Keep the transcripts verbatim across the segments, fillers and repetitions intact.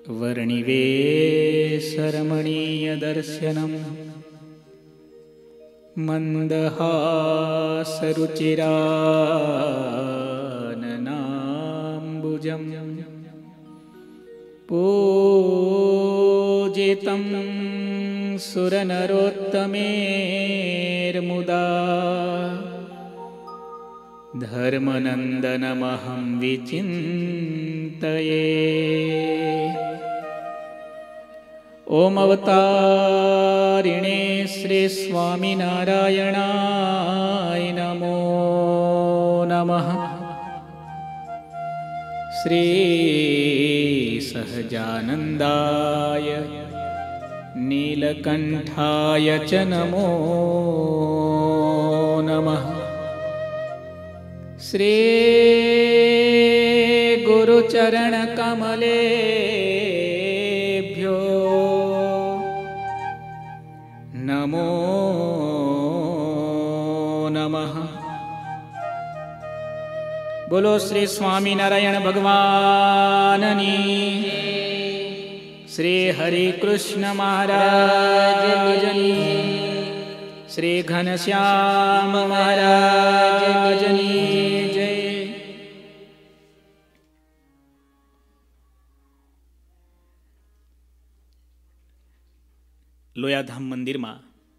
વર્ણિવેશરમણીયદર્શનम् મંદહાસરુચિરાનનાંબુજम् પૂજિतं સુરનરોત્તમેર્મુદા ધર્મનંદનમહં વિચિંતયે. ઓમ અવતારિણે શ્રી સ્વામિનારાયણાય નમો નમઃ. શ્રી સહજાનંદાય નીલકંઠાય ચ નમો નમઃ. શ્રી ગુરુચરણ કમલેભ્યો નમો નમઃ. બોલો શ્રી સ્વામિનારાયણ ભગવાનની, શ્રી હરિ કૃષ્ણ મહારાજની, શ્રી ઘનશ્યામ મહારાજની જય. લોયાધામ મંદિરમાં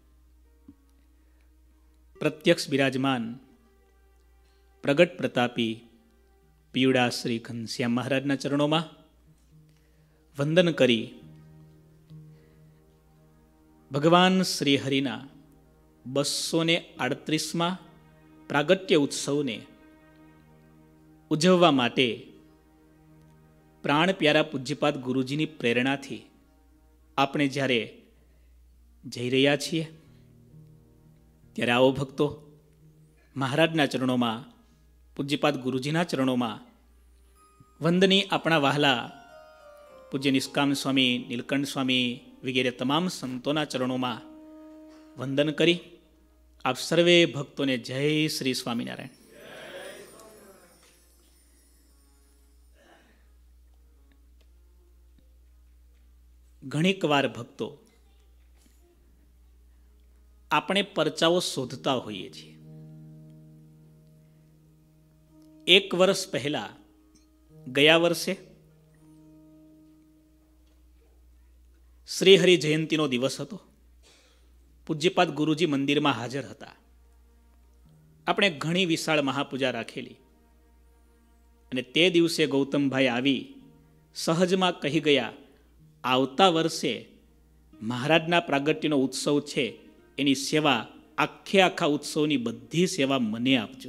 પ્રત્યક્ષ બિરાજમાન પ્રગટ પ્રતાપી પીવડા શ્રી ઘનશ્યામ મહારાજના ચરણોમાં વંદન કરી ભગવાન શ્રી હરિના બસો ને આડત્રીસમાં પ્રાગટ્ય ઉત્સવને ઉજવવા માટે પ્રાણ પ્યારા પૂજ્યપાદ ગુરુજીની પ્રેરણાથી આપણે જ્યારે જઈ રહ્યા છીએ ત્યારે આવો ભક્તો મહારાજના ચરણોમાં, પૂજ્યપાદ ગુરુજીના ચરણોમાં વંદની આપણા વહાલા પૂજ્ય નિષ્કામ સ્વામી, નીલકંઠ સ્વામી વગેરે તમામ સંતોના ચરણોમાં વંદન કરી આપ સર્વે ભક્તોને જય શ્રી સ્વામિનારાયણ. ઘણીક વાર ભક્તો આપણે પરચાઓ શોધતા હોઈએ છીએ. એક વર્ષ પહેલા ગયા વર્ષે શ્રીહરિ જયંતીનો દિવસ હતો. પૂજ્યપાદ ગુરુજી મંદિરમાં હાજર હતા. આપણે ઘણી વિશાળ મહાપૂજા રાખેલી અને તે દિવસે ગૌતમભાઈ આવી સહજમાં કહી ગયા, આવતા વર્ષે મહારાજના પ્રાગટ્યનો ઉત્સવ છે, એની સેવા આખે આખા ઉત્સવની બધી સેવા મને આપજો.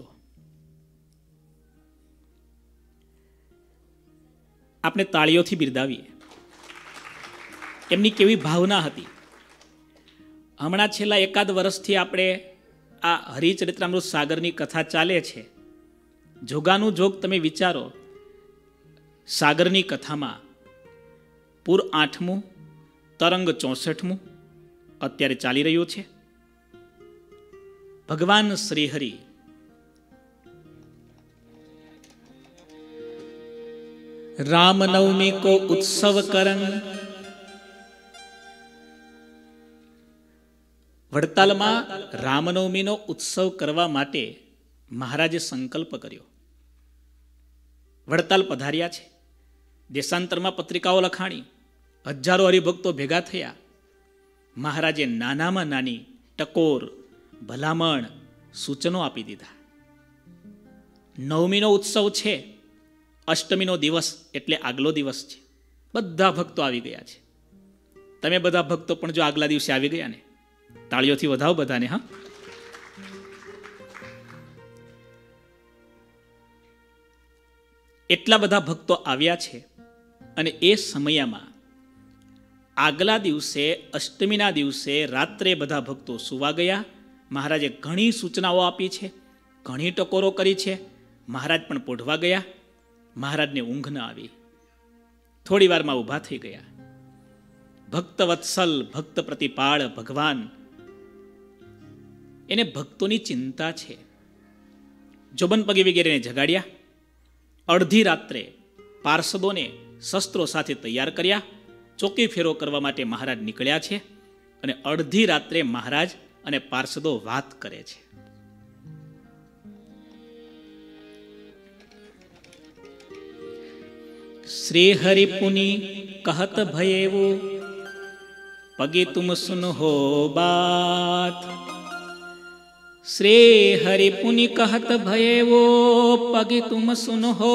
આપણે તાળીઓથી બિરદાવીએ. એમની કેવી ભાવના હતી. હમણાં છેલ્લા એકાદ વર્ષથી આપણે આ હરિચરિત્રામૃત સાગરની કથા ચાલે છે. જોગાનું જોગ તમે વિચારો, સાગરની કથામાં પૂર આઠમું, તરંગ ચોસઠમું અત્યારે ચાલી રહ્યું છે. ભગવાન શ્રીહરિ રામનવમી કો ઉત્સવ કરન, વડતાલમાં રામનવમીનો ઉત્સવ કરવા માટે મહારાજે સંકલ્પ કર્યો. વડતાલ પધાર્યા છે. દેશાંતરમાં પત્રિકાઓ લખાણી, હજારો હરિભક્તો ભેગા થયા. મહારાજે નાનામાં નાની ટકોર, ભલામણ, સૂચનો આપી દીધા. નવમીનો ઉત્સવ છે, અષ્ટમીનો દિવસ એટલે આગલો દિવસ છે. બધા ભક્તો આવી ગયા છે. તમે બધા ભક્તો પણ જો આગલા દિવસે આવી ગયા ને, તાળીઓથી વધાવો બધાને. હા, એટલા બધા ભક્તો આવ્યા છે. અને એ સમયમાં આગલા દિવસે અષ્ટમીના દિવસે રાત્રે બધા ભક્તો સુવા ગયા. મહારાજે ઘણી સૂચનાઓ આપી છે, ઘણી ટકોરો કરી છે. મહારાજ પણ પોઢવા ગયા. મહારાજને ઊંઘ ન આવી. થોડી વારમાં ઊભા થઈ ગયા. ભક્ત વત્સલ, ભક્ત પ્રતિપાળ ભગવાન, એને ભક્તોની ચિંતા છે. જોબન પગી વગેરેને જગાડ્યા. અડધી રાત્રે પાર્ષદોને શસ્ત્રો સાથે તૈયાર કર્યા. ચોકી ફેરો કરવા માટે મહારાજ નીકળ્યા છે અને અડધી રાત્રે મહારાજ અને પાર્ષદો વાત કરે છે. શ્રી હરિ પુની કહત ભયેવો પગે તુમ સુન હો બાત. શ્રી હરિ પુની કહત ભયેવો પગે તુમ સુન હો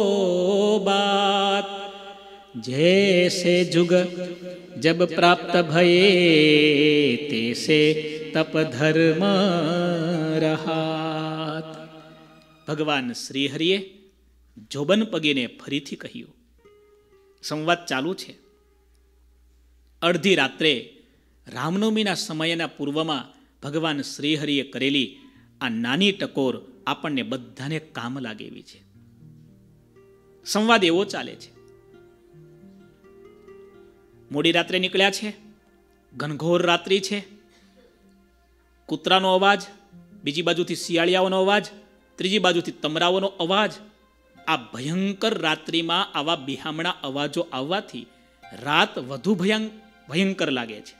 બાત. जैसे जुग जब प्राप्त भये तैसे तप धर्म रहात. ભગવાન શ્રી હરિએ જોબન પગીને ફરીથી કહ્યું. સંવાદ ચાલુ છે. અડધી રાત્રે રામનવમીના સમયના પૂર્વમાં ભગવાન શ્રી હરિએ કરેલી આ નાની ટકોર આપણને બધાને કામ લાગે એવી છે. સંવાદ એવો ચાલે છે. મોડી રાત્રે નીકળ્યા છે, ઘનઘોર રાત્રિ છે, કૂતરાનો અવાજ, બીજી બાજુથી શિયાળિયાઓનો અવાજ, ત્રીજી બાજુથી તમરાઓનો અવાજ. આ ભયંકર રાત્રિમાં આવા બિહામણા અવાજો આવવાથી રાત વધુ ભયંકર લાગે છે.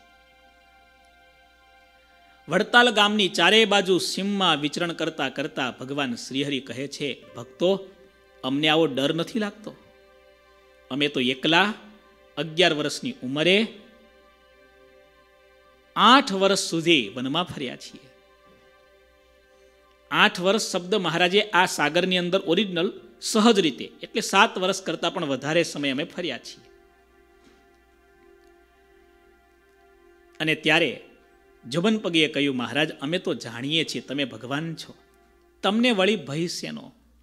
વડતાલ ગામની ચારે બાજુ સીમમાં વિચરણ કરતા કરતા ભગવાન શ્રીહરિ કહે છે, ભક્તો, અમને આવો ડર નથી લાગતો. અમે તો એકલા અગિયાર વર્ષની ઉંમરે આઠ વર્ષ સુધી વનમાં ફર્યા છીએ. આઠ વર્ષ શબ્દ મહારાજે આ સાગરની અંદર ઓરિજિનલ સહજ રીતે એટલે સાત વર્ષ કરતા પણ વધારે સમય અમે ફર્યા છીએ. અને ત્યારે જોબન પગીએ કહ્યું, મહારાજ, અમે તો જાણીએ છીએ તમે ભગવાન છો, તમને વળી ભય શેનો?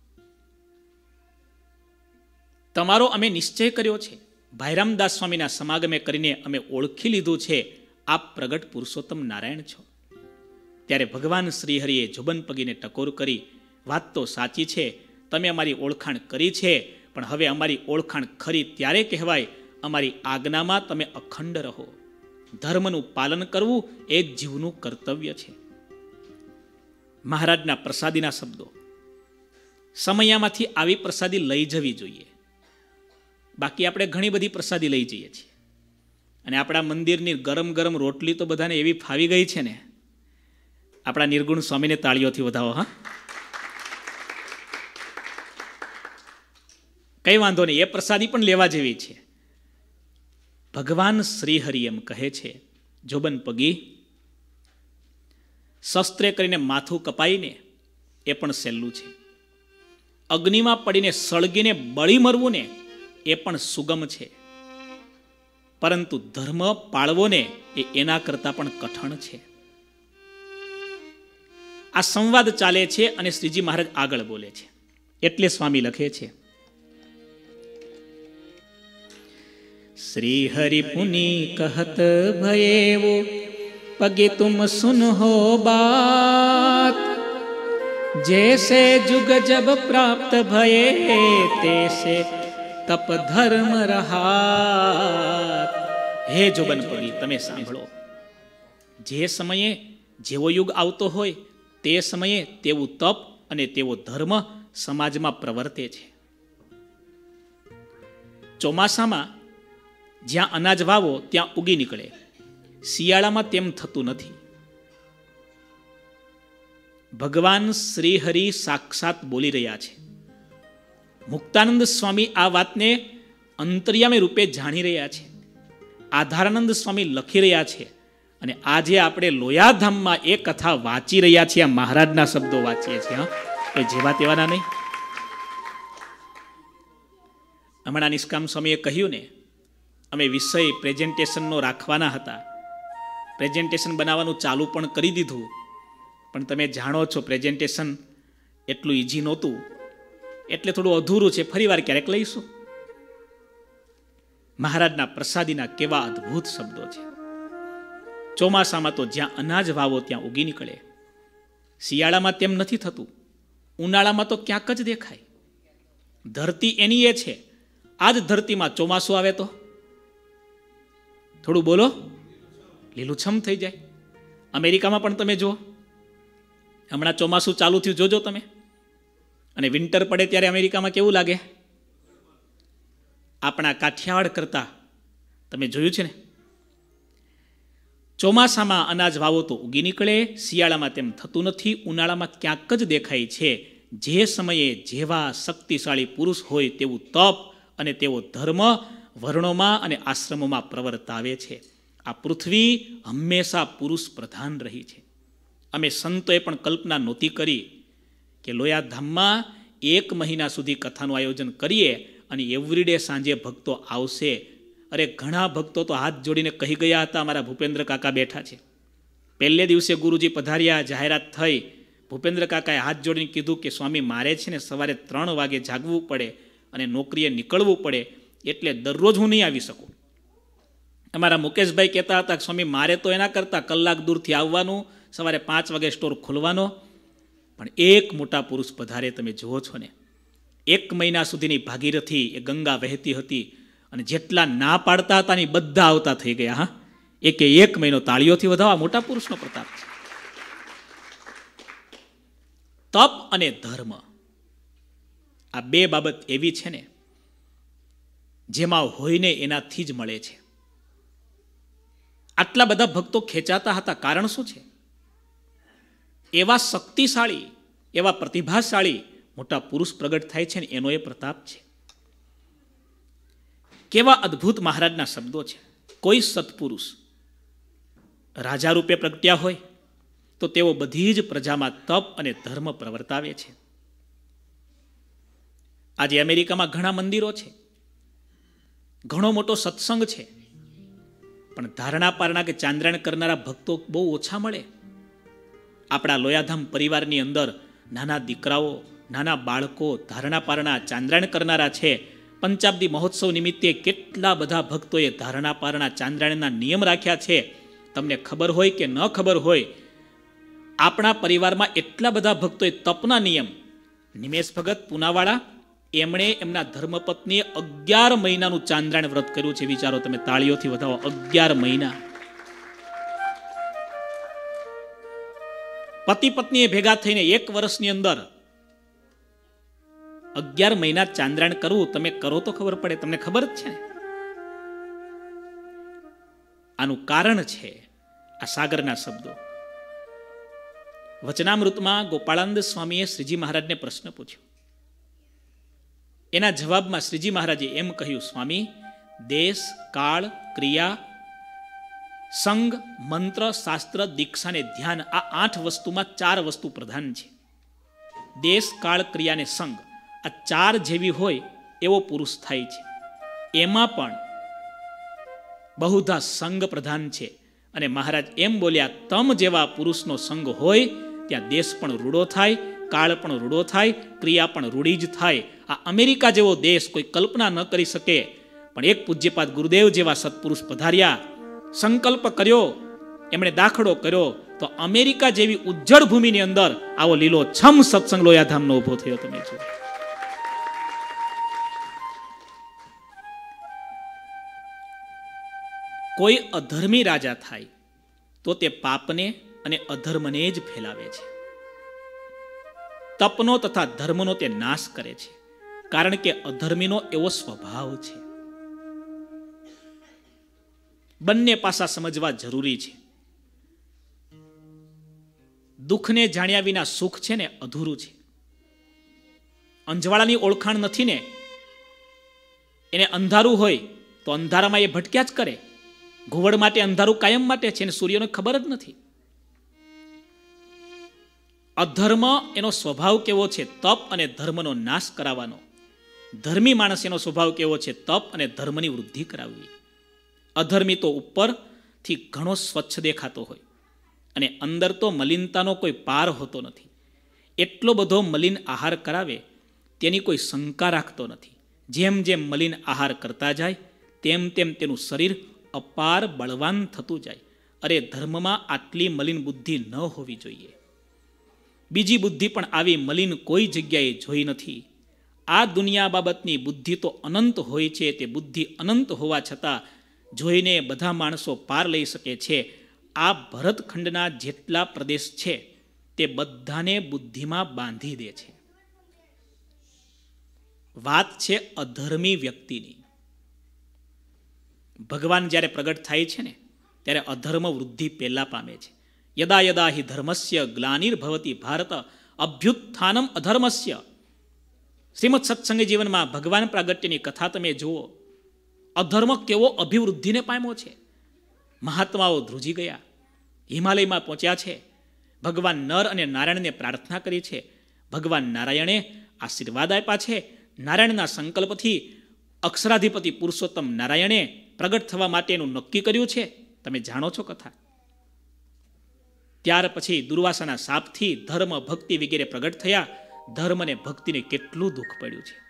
તમારો અમે નિશ્ચય કર્યો છે. ભાઈરામદાસ સ્વામીના સમાગમે કરીને અમે ઓળખી લીધું છે, આપ પ્રગટ પુરુષોત્તમ નારાયણ છો. ત્યારે ભગવાન શ્રીહરિએ જોબન પગીને ટકોર કરી, વાત તો સાચી છે, તમે અમારી ઓળખાણ કરી છે, પણ હવે અમારી ઓળખાણ ખરી ત્યારે કહેવાય અમારી આજ્ઞામાં તમે અખંડ રહો. ધર્મનું પાલન કરવું એ જ જીવનું કર્તવ્ય છે. મહારાજના પ્રસાદીના શબ્દો. સમયામાંથી આવી પ્રસાદી લઈ જવી જોઈએ. બાકી આપણે ઘણી બધી પ્રસાદી લઈ જઈએ છીએ અને આપણા મંદિરની ગરમ ગરમ રોટલી તો બધાને એવી ફાવી ગઈ છે ને. આપણા નિર્ગુણ સ્વામીને તાળીઓથી વધાવો. હા, કઈ વાંધો નહીં, એ પ્રસાદી પણ લેવા જેવી છે. ભગવાન શ્રીહરિ એમ કહે છે, જોબન પગી, શસ્ત્રે કરીને માથું કપાઈને એ પણ સહેલું છે. અગ્નિમાં પડીને સળગીને બળી મરવું ને એ પણ સુગમ છે, પરંતુ ધર્મ પાળવો ને એ એના કરતા પણ કઠણ છે. આ સંવાદ ચાલે છે અને શ્રીજી મહારાજ આગળ બોલે છે. એટલે સ્વામી લખે છે, શ્રી હરિ પુની કહત ભયેવો પગે તુમ સુન હો બાત. जैसे जुग जब प्राप्त भये तैसे तप धर्म रहात. હે જોબન પગી, તમે સાંભળો. જે સમયે જેવો યુગ આવતો હોય તે સમયે તેવું તપ અને તેવો ધર્મ સમાજમાં પ્રવર્તે છે. ચોમાસામાં જ્યાં અનાજ વાવો ત્યાં ઉગી નીકળે, શિયાળામાં તેમ થતું નથી. ભગવાન શ્રી હરિ સાક્ષાત બોલી રહ્યા છે. મુક્તાનંદ સ્વામી આ વાતને અંતર્યામી રૂપે જાણી રહ્યા છે. આધારાનંદ સ્વામી લખી રહ્યા છે અને આજે આપણે લોયાધામમાં એ કથા વાંચી રહ્યા છીએ. મહારાજના શબ્દો વાંચીએ છીએ. હા, કોઈ જેવા તેવાના નહીં. હમણાં નિષ્કામ સ્વામીએ કહ્યું ને, અમે વિષય પ્રેઝન્ટેશનનો રાખવાના હતા. પ્રેઝન્ટેશન બનાવવાનું ચાલુ પણ કરી દીધું, પણ તમે જાણો છો પ્રેઝન્ટેશન એટલું ઇઝી નહોતું, એટલે થોડું અધૂરું છે. ફરી વાર ક્યારેક લઈશું. મહારાજના પ્રસાદીના કેવા અદ્ભુત શબ્દો છે. ચોમાસામાં તો જ્યાં અનાજ વાવો ત્યાં ઉગી નીકળે, શિયાળામાં તેમ નથી થતું, ઉનાળામાં તો ક્યાંક જ દેખાય. ધરતી એની એ છે. આ જ ધરતીમાં ચોમાસું આવે તો થોડું બોલો, લીલુંછમ થઈ જાય. અમેરિકામાં પણ તમે જુઓ, હમણાં ચોમાસું ચાલુ થયું, જોજો તમે. અને વિન્ટર પડે ત્યારે અમેરિકામાં કેવું લાગે? આપણા કાઠિયાવાડ કરતા તમે જોયું છે ને, ચોમાસામાં અનાજ વાવો તો ઉગી નીકળે, શિયાળામાં તેમ થતું નથી, ઉનાળામાં ક્યાંક જ દેખાય છે. જે સમયે જેવા શક્તિશાળી પુરુષ હોય તેવું તપ અને તેવો ધર્મ વર્ણોમાં અને આશ્રમોમાં પ્રવર્તાવે છે. આ પૃથ્વી હંમેશા પુરુષ પ્રધાન રહી છે. અમે સંતોએ પણ કલ્પના નહોતી કરી કે લોયાધામમાં એક મહિના સુધી કથાનું આયોજન કરીએ અને એવરીડે સાંજે ભક્તો આવશે. અરે ઘણા ભક્તો તો હાથ જોડીને કહી ગયા હતા, અમારા ભૂપેન્દ્ર કાકા બેઠા છે. પહેલે દિવસે ગુરુજી પધાર્યા, જાહેરાત થઈ, ભૂપેન્દ્ર કાકાએ હાથ જોડીને કીધું કે સ્વામી મારે છે ને સવારે ત્રણ વાગે જાગવું પડે અને નોકરીએ નીકળવું પડે, એટલે દરરોજ હું નહીં આવી શકું. અમારા મુકેશભાઈ કહેતા હતા કે સ્વામી મારે તો એના કરતાં કલાક દૂરથી આવવાનું, સવારે પાંચ વાગે સ્ટોર ખોલવાનો. પણ એક મોટા પુરુષ પધારે, તમે જુઓ છો ને, એક મહિના સુધીની ભાગીરથી એ ગંગા વહેતી હતી અને જેટલા ના પાડતા હતા ને બધા આવતા થઈ ગયા. હા, એકે એક મહિનો તાળીઓથી વધાવવા મોટા પુરુષનો પ્રતાપ છે. તપ અને ધર્મ આ બે બાબત એવી છે ને જેમાં હોઈને એનાથી જ મળે છે. આટલા બધા ભક્તો ખેંચાતા હતા, કારણ શું છે? એવા શક્તિશાળી, એવા પ્રતિભાશાળી મોટા પુરુષ પ્રગટ થાય છે ને એનો એ પ્રતાપ છે. કેવા અદ્ભુત મહારાજના શબ્દો છે. કોઈ સત્પુરુષ રાજા રૂપે પ્રગટ્યા હોય તો તેઓ બધી જ પ્રજામાં તપ અને ધર્મ પ્રવર્તાવે છે. આજે અમેરિકામાં ઘણા મંદિરો છે, ઘણો મોટો સત્સંગ છે, પણ ધારણા પારણા કે ચાંદ્રાયણ કરનારા ભક્તો બહુ ઓછા મળે. આપણા લોયાધામ પરિવારની અંદર નાના દીકરાઓ, નાના બાળકો ધારણા પારણા ચાંદ્રાયણ કરનારા છે. પંચાબ્દી મહોત્સવ નિમિત્તે કેટલા બધા ભક્તોએ ધારણા પારણા ચાંદ્રાયણના નિયમ રાખ્યા છે. તમને ખબર હોય કે ન ખબર હોય, આપણા પરિવારમાં એટલા બધા ભક્તોએ તપના નિયમ, નિમેશ ભગત પૂનાવાળા, એમણે એમના ધર્મપત્નીએ અગિયાર મહિનાનું ચાંદ્રાયણ વ્રત કર્યું છે. વિચારો તમે, તાળીઓથી વધાવો, અગિયાર મહિના. પતિ પત્નીએ ભેગા થઈને એક વર્ષની અંદર અગિયાર મહિના ચાંદ્રાયણ કરવું. તમે કરો તો ખબર પડે, તમને ખબર જ છે. આનું કારણ છે આ સાગરના શબ્દો. વચનામૃતમાં ગોપાળાનંદ સ્વામીએ શ્રીજી મહારાજને પ્રશ્ન પૂછ્યો. એના જવાબમાં શ્રીજી મહારાજે એમ કહ્યું, સ્વામી, દેશ, કાળ, ક્રિયા, સંગ, મંત્ર, શાસ્ત્ર, દીક્ષા ને ધ્યાન, આ આઠ વસ્તુમાં ચાર વસ્તુ પ્રધાન છે. દેશ, કાળ, ક્રિયા ને સંગ, આ ચાર જેવી હોય એવો પુરુષ થાય છે. એમાં પણ બહુધા સંગ પ્રધાન છે. અને મહારાજ એમ બોલ્યા, તમ જેવા પુરુષનો સંગ હોય ત્યાં દેશ પણ રૂડો થાય, કાળ પણ રૂડો થાય, ક્રિયા પણ રૂડી જ થાય. આ અમેરિકા જેવો દેશ કોઈ કલ્પના ન કરી શકે, પણ એક પૂજ્યપાદ ગુરુદેવ જેવા સત્પુરુષ પધાર્યા, સંકલ્પ કર્યો, એમણે દાખલો કર્યો, તો અમેરિકા જેવી ઉજ્જળ ભૂમિની અંદર આવો લીલો છમ સત્સંગ લોયાધામનો ઉભો થયો. તમે જુઓ, કોઈ અધર્મી રાજા થાય તો તે પાપને અને અધર્મને જ ફેલાવે છે. તપનો તથા ધર્મનો તે નાશ કરે છે, કારણ કે અધર્મીનો એવો સ્વભાવ છે. બંને પાસા સમજવા જરૂરી છે. દુઃખને જાણ્યા વિના સુખ છે ને અધૂરું છે. અંજવાળાની ઓળખાણ નથી ને, એને અંધારું હોય તો અંધારામાં એ ભટક્યા જ કરે. ઘુવડ માટે અંધારું કાયમ માટે છે, અને સૂર્યને ખબર જ નથી. અધર્મ એનો સ્વભાવ કેવો છે? તપ અને ધર્મનો નાશ કરાવવાનો. ધર્મી માણસ એનો સ્વભાવ કેવો છે? તપ અને ધર્મની વૃદ્ધિ કરાવવી. અધર્મી તો ઉપરથી ઘણો સ્વચ્છ દેખાતો હોય અને અંદર તો મલિનતાનો કોઈ પાર હોતો નથી. એટલો બધો મલિન આહાર કરાવે તેની કોઈ શંકા રાખતો નથી. જેમ જેમ મલિન આહાર કરતા જાય તેમ તેમ તેનું શરીર અપાર બળવાન થતું જાય. અરે, ધર્મમાં આટલી મલિન બુદ્ધિ ન હોવી જોઈએ. બીજી બુદ્ધિ પણ આવી મલિન કોઈ જગ્યાએ જોઈ નથી. આ દુનિયા બાબતની બુદ્ધિ તો અનંત હોય છે. તે બુદ્ધિ અનંત હોવા છતાં જોઈને બધા માણસો પાર લઈ શકે છે. આ ભરતખંડના જેટલા પ્રદેશ છે તે બધાને બુદ્ધિમાં બાંધી દે છે. વાત છે અધર્મી વ્યક્તિની. ભગવાન જ્યારે પ્રગટ થાય છે ને ત્યારે અધર્મ વૃદ્ધિ પહેલા પામે છે. યદા યદા હિ ધર્મસ્ય ગ્લાનિર્ભવતી ભારત અભ્યુત્થાનમ અધર્મસ્ય. શ્રીમદ સત્સંગ જીવનમાં ભગવાન પ્રાગટ્યની કથા તમે જુઓ. અધર્મ કેવો અભિવૃદ્ધિને પામ્યો છે. મહાત્માઓ ધ્રુજી ગયા, હિમાલયમાં પહોંચ્યા છે. ભગવાન નર અને નારાયણને પ્રાર્થના કરી છે. ભગવાન નારાયણે આશીર્વાદ આપ્યા છે. નારાયણના સંકલ્પથી અક્ષરાધિપતિ પુરુષોત્તમ નારાયણે પ્રગટ થવા માટેનું નક્કી કર્યું છે. તમે જાણો છો કથા. ત્યાર પછી દુર્વાસાના શાપથી ધર્મ ભક્તિ વગેરે પ્રગટ થયા. ધર્મ અને ભક્તિને કેટલું દુઃખ પડ્યું છે.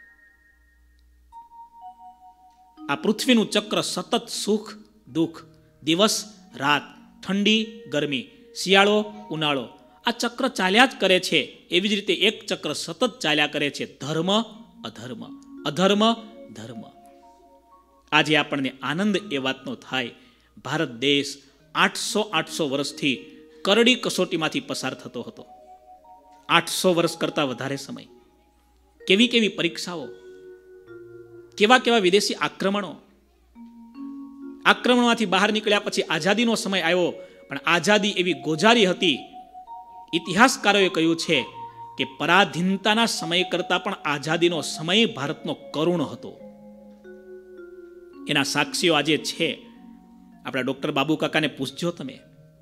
આ પૃથ્વીનું ચક્ર સતત સુખ દુઃખ, દિવસ રાત, ઠંડી ગરમી, શિયાળો ઉનાળો, આ ચક્ર ચાલ્યા જ કરે છે. એવી જ રીતે એક ચક્ર સતત ચાલ્યા કરે છે, ધર્મ અધર્મ, અધર્મ ધર્મ. આજે આપણને આનંદ એ વાતનો થાય, ભારત દેશ આઠસો આઠસો વર્ષથી કરડી કસોટીમાંથી પસાર થતો હતો. આઠસો વર્ષ કરતા વધારે સમય. કેવી કેવી પરીક્ષાઓ, કેવા કેવા વિદેશી આક્રમણો. આક્રમણમાંથી બહાર નીકળ્યા પછી આઝાદીનો સમય આવ્યો, પણ આઝાદી એવી ગોજારી હતી. ઇતિહાસકારોએ કહ્યું છે કે પરાધીનતાના સમય કરતા પણ આઝાદીનો સમય ભારતનો કરુણ હતો. એના સાક્ષીઓ આજે છે. આપણા ડોક્ટર બાબુ કાકાને પૂછજો તમે.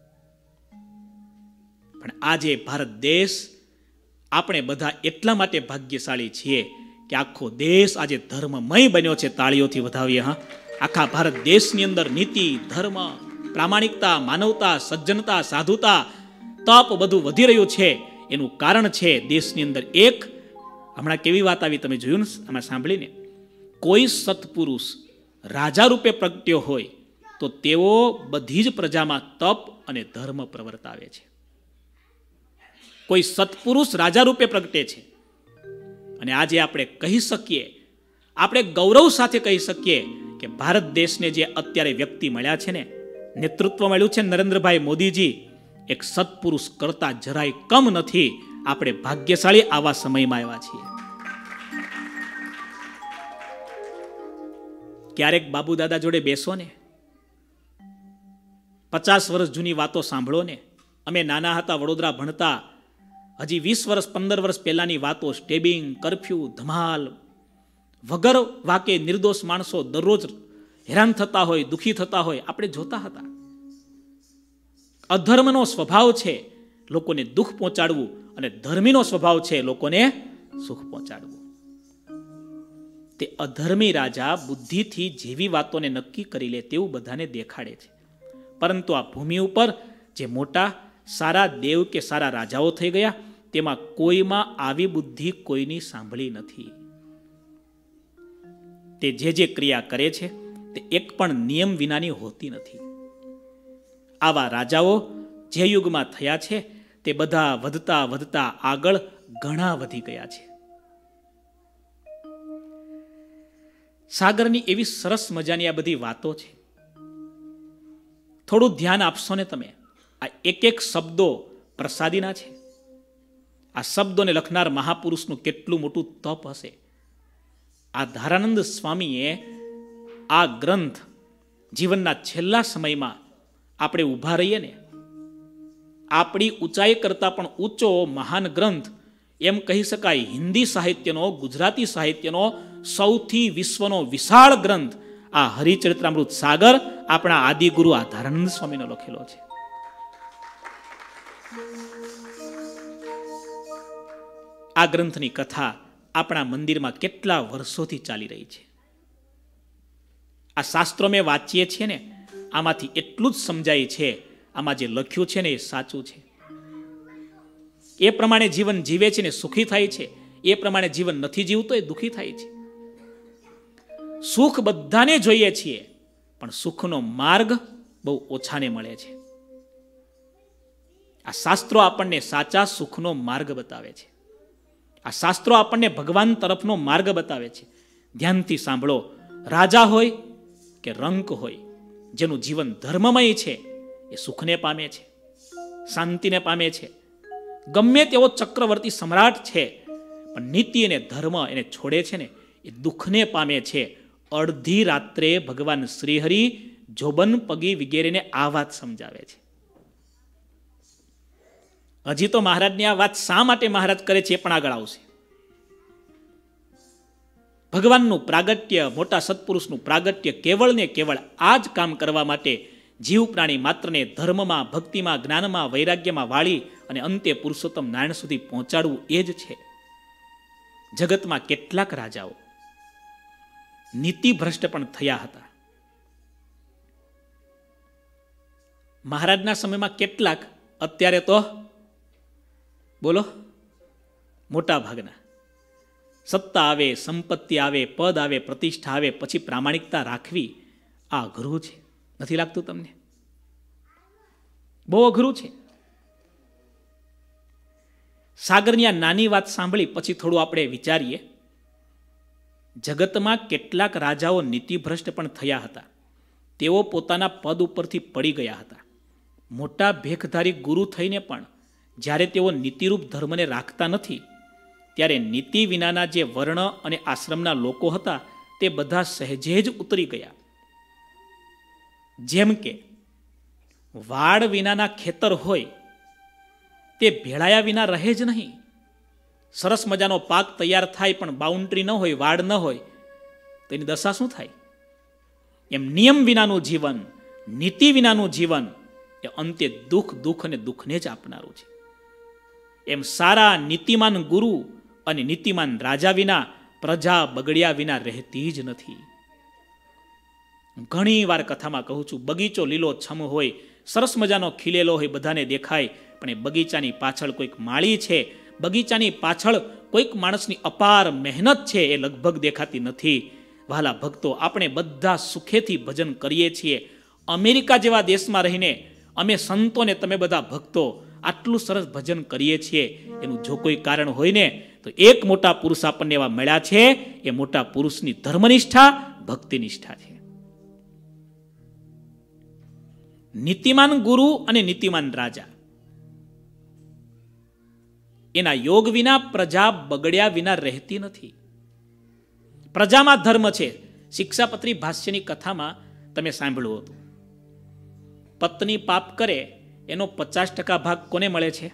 પણ આજે ભારત દેશ, આપણે બધા એટલા માટે ભાગ્યશાળી છીએ કે આખો દેશ આજે ધર્મમય બન્યો છે. તાળીઓથી વધાવીએ. હા, આખા ભારત દેશની અંદર નીતિ, ધર્મ, પ્રામાણિકતા, માનવતા, સજ્જનતા, સાધુતા, તપ બધું વધી રહ્યું છે. એનું કારણ છે દેશની અંદર એક, હમણાં કેવી વાત આવી તમે જોયું ને આમાં સાંભળીને, કોઈ સત્પુરુષ રાજા રૂપે પ્રગટ્યો હોય તો તેઓ બધી જ પ્રજામાં તપ અને ધર્મ પ્રવર્તાવે છે. કોઈ સત્પુરુષ રાજા રૂપે પ્રગટે છે. અને આજે આપણે કહી શકીએ, આપણે ગૌરવ સાથે કહી શકીએ કે ભારત દેશને જે અત્યારે વ્યક્તિ મળ્યા છે ને, નેતૃત્વ મળ્યું છે નરેન્દ્રભાઈ મોદીજી, એક સત્પુરુષ કરતા જરાય કમ નથી. આપણે ભાગ્યશાળી આવા સમયમાં આવ્યા છીએ. ક્યારેક બાબુ દાદા જોડે બેસો ને, પચાસ વર્ષ જૂની વાતો સાંભળો ને. અમે નાના હતા, વડોદરા ભણતા, હજી વીસ વર્ષ પંદર વર્ષ પહેલાની વાતો, સ્ટેબિંગ, કરફ્યુ, ધમાલ, વગર વાકે નિર્દોષ માણસો દરરોજ હેરાન થતા હોય, દુઃખી થતા હોય, આપણે જોતા હતા. અધર્મનો સ્વભાવ છે લોકોને દુઃખ પહોંચાડવું, અને ધર્મીનો સ્વભાવ છે લોકોને સુખ પહોંચાડવું. તે અધર્મી રાજા બુદ્ધિથી જેવી વાતોને નક્કી કરી લે તેવું બધાને દેખાડે છે. પરંતુ આ ભૂમિ ઉપર જે મોટા સારા દેવ કે સારા રાજાઓ થઈ ગયા, તેમાં કોઈમાં આવી બુદ્ધિ કોઈની સાંભળી નથી. તે જે જે ક્રિયા કરે છે તે એક પણ નિયમ વિનાની હોતી નથી. આવા રાજાઓ જે યુગમાં થયા છે તે બધા વધતા વધતા આગળ ઘણા વધી ગયા છે. સાગરની એવી સરસ મજાની આ બધી વાતો છે. થોડું ધ્યાન આપશો ને તમે, આ એક એક શબ્દો પ્રસાદીના છે. આ શબ્દોને લખનાર મહાપુરુષનું કેટલું મોટું તપ હશે. આ ધારાનંદ સ્વામીએ આ ગ્રંથ જીવનના છેલ્લા સમયમાં આપણે ઊભા રહીએ ને, આપણી ઊંચાઈ કરતાં પણ ઊંચો મહાન ગ્રંથ એમ કહી શકાય. હિન્દી સાહિત્યનો, ગુજરાતી સાહિત્યનો સૌથી વિશ્વનો વિશાળ ગ્રંથ આ હરિચરિત્રામૃત સાગર આપણા આદિગુરુ આ ધારાનંદ સ્વામીનો લખેલો છે. આ ગ્રંથની કથા આપણા મંદિરમાં કેટલા વર્ષોથી ચાલી રહી છે. આ શાસ્ત્રો મેં વાંચીએ છીએ ને, આમાંથી એટલું જ સમજાય છે આમાં જે લખ્યું છે ને એ સાચું છે. એ પ્રમાણે જીવન જીવે છે ને સુખી થાય છે, એ પ્રમાણે જીવન નથી જીવતો એ દુઃખી થાય છે. સુખ બધાને જોઈએ છીએ, પણ સુખનો માર્ગ બહુ ઓછાને મળે છે. આ શાસ્ત્રો આપણને સાચા સુખનો માર્ગ બતાવે છે. આ શાસ્ત્રો આપણને ભગવાન તરફનો માર્ગ બતાવે છે. ધ્યાનથી સાંભળો. રાજા હોય કે રંક હોય, જેનું જીવન ધર્મમય છે એ સુખને પામે છે, શાંતિને પામે છે. ગમે તેવો ચક્રવર્તી સમ્રાટ છે, પણ નીતિ અને ધર્મ એને છોડે છે ને એ દુઃખને પામે છે, અડધી રાત્રે ભગવાન શ્રીહરિ જોબન પગી વગેરેને આ વાત સમજાવે છે. હજી તો મહારાજની આ વાત શા માટે મહારાજ કરે છે એ પણ આગળ આવશે. ભગવાનનું પ્રાગટ્ય, મોટા સત્પુરુષનું પ્રાગટ્ય કેવળ ને કેવળ આ જ કામ કરવા માટે જીવ પ્રાણી માત્રને ધર્મમાં, ભક્તિમાં, જ્ઞાનમાં, વૈરાગ્યમાં વાળી અને અંતે પુરુષોત્તમ નારાયણ સુધી પહોંચાડવું એ જ છે. જગતમાં કેટલાક રાજાઓ નીતિભ્રષ્ટ પણ થયા હતા. મહારાજના સમયમાં કેટલાક, અત્યારે તો બોલો મોટા ભાગના સત્તા આવે, સંપત્તિ આવે, પદ આવે, પ્રતિષ્ઠા આવે, પછી પ્રામાણિકતા રાખવી આ અઘરું છે. નથી લાગતું તમને? બહુ અઘરું છે. સાગરની આ નાની વાત સાંભળી પછી થોડું આપણે વિચારીએ. જગતમાં કેટલાક રાજાઓ નીતિભ્રષ્ટ પણ થયા હતા. તેઓ પોતાના પદ ઉપરથી પડી ગયા હતા. મોટા ભેખધારી ગુરુ થઈને પણ જ્યારે તેઓ નીતિરૂપ ધર્મને રાખતા નથી, ત્યારે નીતિ વિનાના જે વર્ણ અને આશ્રમના લોકો હતા તે બધા સહેજે જ ઉતરી ગયા. જેમ કે વાડ વિનાના ખેતર હોય તે ભેળાયા વિના રહે જ નહીં. સરસ મજાનો પાક તૈયાર થાય પણ બાઉન્ડ્રી ન હોય, વાડ ન હોય, તેની દશા શું થાય? એમ નિયમ વિનાનું જીવન, નીતિ વિનાનું જીવન એ અંતે દુઃખ દુઃખ અને દુઃખને જ આપનારું છે. એમ સારા નીતિમાન ગુરુ અને નીતિમાન રાજા વિના પ્રજા બગડ્યા વિના રહેતી જ નથી. ઘણી વાર કથામાં કહું છું, બગીચો લીલો છમ હોય, સરસ મજાનો ખીલેલો હોય, બધાને દેખાય, પણ એ બગીચાની પાછળ કોઈક માળી છે, બગીચાની પાછળ કોઈક માણસની અપાર મહેનત છે, એ લગભગ દેખાતી નથી. વહાલા ભક્તો, આપણે બધા સુખેથી ભજન કરીએ છીએ. અમેરિકા જેવા દેશમાં રહીને અમે સંતોને, તમે બધા ભક્તો આટલું સરસ ભજન કરીએ છીએ, એનું જો કોઈ કારણ હોય ને તો એક મોટા પુરુષ આપણને એવા મળ્યા છે. એ મોટા પુરુષની ધર્મનિષ્ઠા, ભક્તિનિષ્ઠા છે. નીતિમાન ગુરુ અને નીતિમાન રાજા, એના યોગ વિના પ્રજા બગડ્યા વિના રહેતી નથી. પ્રજામાં ધર્મ છે. શિક્ષાપત્રી ભાષ્યની કથામાં તમે સાંભળ્યું હતું, પત્ની પાપ કરે એનો પચાસ ટકા ભાગ કોને મળે છે?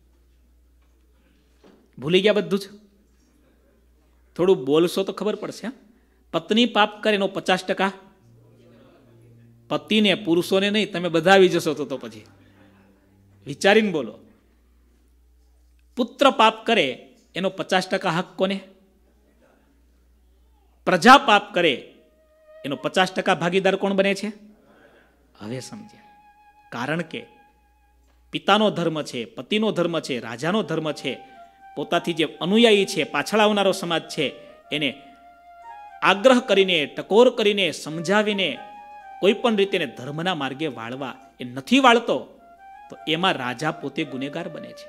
ભૂલી ગયા બધું જ? થોડું બોલશો તો ખબર પડશે. પત્ની પાપ કરે એનો પચાસ ટકા પતિને, પુરુષોને નહીં. તમે બધા આવી જશો તો તો પછી વિચારીને બોલો. પુત્ર પાપ કરે એનો પચાસ ટકા હક કોને? પ્રજા પાપ કરે એનો પચાસ ટકા ભાગીદાર કોણ બને છે? હવે સમજ્યા. કારણ કે પિતાનો ધર્મ છે, પતિનો ધર્મ છે, રાજાનો ધર્મ છે. પોતાથી જે અનુયાયી છે, પાછળ આવનારો સમાજ છે, એને આગ્રહ કરીને, ટકોર કરીને, સમજાવીને કોઈ પણ રીતે ધર્મના માર્ગે વાળવા. એ નથી વાળતો તો એમાં રાજા પોતે ગુનેગાર બને છે.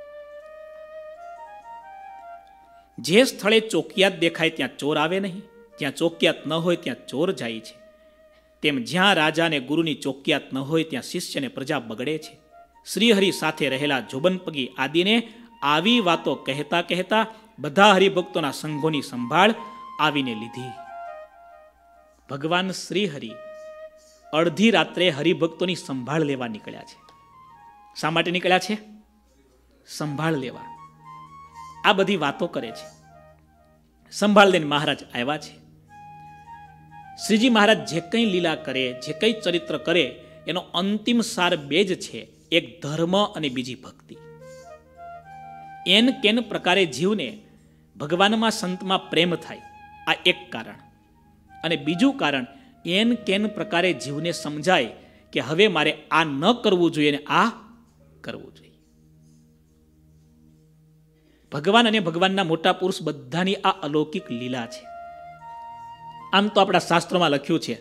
જે સ્થળે ચોકિયાત દેખાય ત્યાં ચોર આવે નહીં, જ્યાં ચોકિયાત ન હોય ત્યાં ચોર જાય છે. તેમ જ્યાં રાજા અને ગુરુની ચોકિયાત ન હોય ત્યાં શિષ્ય અને પ્રજા બગડે છે. શ્રીહરિ સાથે રહેલા જોબનપગી આદિને આવી વાતો કહેતા કહેતા બધા હરિભક્તોના સંઘોની સંભાળ આવીને લીધી. ભગવાન શ્રીહરિ અડધી રાત્રે હરિભક્તોની સંભાળ લેવા નીકળ્યા છે. શા માટે નીકળ્યા છે? સંભાળ લેવા. આ બધી વાતો કરે છે. સંભાળ લઈને મહારાજ આવ્યા છે. શ્રીજી મહારાજ જે કંઈ લીલા કરે, જે કંઈ ચરિત્ર કરે, એનો અંતિમ સાર બે જ છે, એક ધર્મ અને બીજી ભક્તિ. એન કેન પ્રકારે જીવને ભગવાનમાં, સંતમાં પ્રેમ થાય, આ એક કારણ. અને બીજું કારણ, એન કેન પ્રકારે જીવને સમજાય કે હવે મારે આ ન કરવું જોઈએ ને આ કરવું જોઈએ. ભગવાન અને ભગવાનના મોટા પુરુષ બધાની આ અલૌકિક લીલા છે. આમ તો આપણા શાસ્ત્રોમાં લખ્યું છે,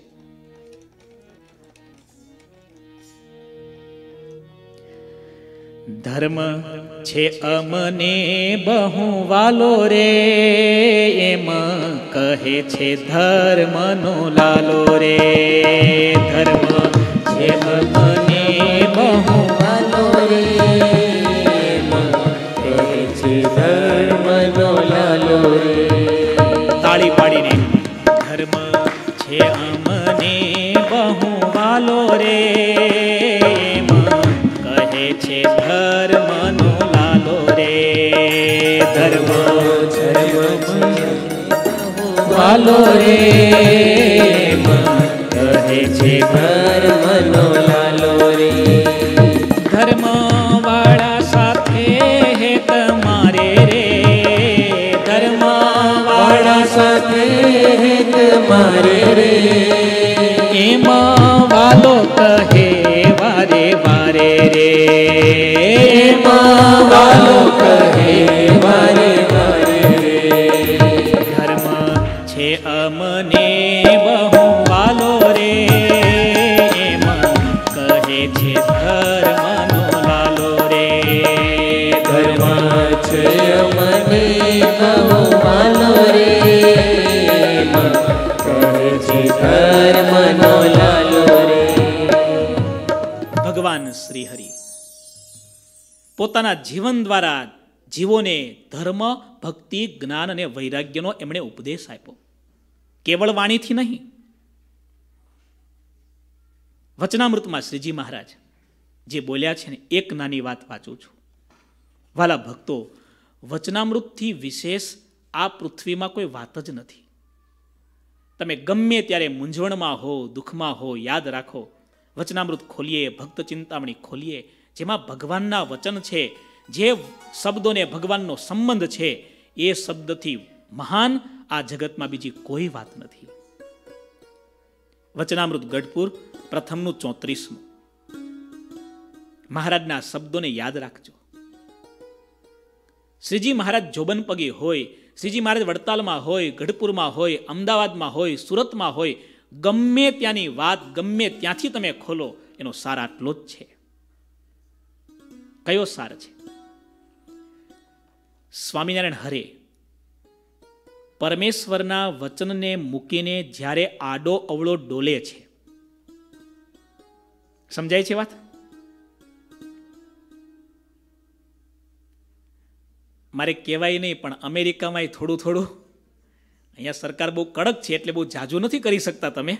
ધર્મ છે અમને બહુ વાલો રે, એમ કહે છે ધર્મનો લાલો રે. ધર્મ છે અમને બહુ વાલો રે, એમ કહે છે ધર્મનો લાલો રે. તાળી પાડીને ધર્મ વાલો રે કહે છે ધર્મનો લાલો રે ધર્મ વાલો રે કહે છે ધર્મનો લાલો રે ધર્મ વાળા સાથે હે તમારે રે ધર્મ વાળા સાથે હે તમારે રે એમાં વાલો કહે વારે વારે રે એમાં વાલો કહે વારે વારે રે ધર્મ છે અમને બહુ વાલો રે એમાં કહે છે ધર્મનો લાલો રે ધર્મ છે અમને બહુ વાલો રે એમાં કહે છે ધર્મનો લાલો રે ભગવાન શ્રી હરિ પોતાના જીવન દ્વારા જીવોને ધર્મ ભક્તિ જ્ઞાન અને વૈરાગ્યનો એમણે ઉપદેશ આપ્યો કેવળ વાણીથી નહીં વચનામૃતમાં શ્રીજી મહારાજ જે બોલ્યા છે ને એક નાની વાત વાંચું છું વાલા ભક્તો વચનામૃતથી વિશેષ આ પૃથ્વીમાં કોઈ વાત જ નથી તમે ગમે ત્યારે મૂંઝવણમાં હો દુઃખમાં હો યાદ રાખો વચનામૃત ખોલીએ ભક્ત ચિંતામણી ખોલીએ જેમાં ભગવાનના વચન છે જે શબ્દોને ભગવાનનો સંબંધ છે એ શબ્દથી મહાન આ જગતમાં બીજી કોઈ વાત નથી વચનામૃત ગઢપુર પ્રથમનું ચોત્રીસમું મહારાજના શબ્દોને યાદ રાખજો શ્રીજી મહારાજ જોબન પગે હોય શ્રીજી મહારાજ વડતાલમાં હોય ગઢપુરમાં હોય અમદાવાદમાં હોય સુરતમાં હોય ગમે ત્યાંની વાત ગમે ત્યાંથી તમે ખોલો એનો સાર આટલો જ છે કયો સાર છે સ્વામિનારાયણ હરે પરમેશ્વરના વચનને મૂકીને જ્યારે આડો અવળો ડોલે છે સમજાય છે વાત મારે કહેવાય નહીં પણ અમેરિકામાં થોડું થોડું અહીંયા સરકાર બહુ કડક છે એટલે બહુ જાજુ નથી કરી શકતા તમે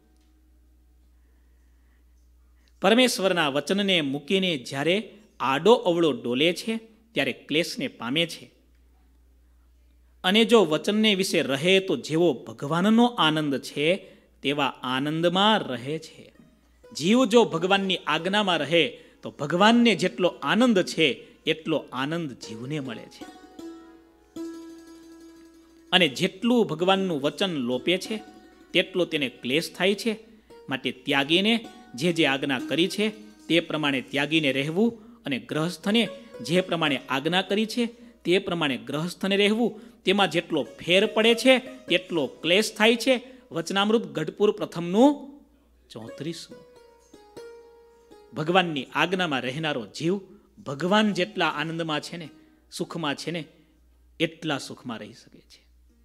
પરમેશ્વરના વચનને મૂકીને જ્યારે આડો અવળો ડોલે છે ત્યારે ક્લેશને પામે છે અને જો વચનને વિશે રહે તો જેવો ભગવાનનો આનંદ છે તેવા આનંદમાં રહે છે જીવ જો ભગવાનની આજ્ઞામાં રહે તો ભગવાનને જેટલો આનંદ છે એટલો આનંદ જીવને મળે છે અને જેટલું ભગવાનનું વચન લોપે છે તેટલો તેને ક્લેશ થાય છે માટે ત્યાગીને જે જે આજ્ઞા કરી છે તે પ્રમાણે ત્યાગીને રહેવું અને ગ્રહસ્થને જે પ્રમાણે આજ્ઞા કરી છે તે પ્રમાણે ગ્રહસ્થને રહેવું તેમાં જેટલો ફેર પડે છે તેટલો ક્લેશ થાય છે વચનામૃત ગઢપુર પ્રથમનું ચોત્રીસમું ભગવાનની આજ્ઞામાં રહેનારો જીવ ભગવાન જેટલા આનંદમાં છે ને સુખમાં છે ને એટલા સુખમાં રહી શકે છે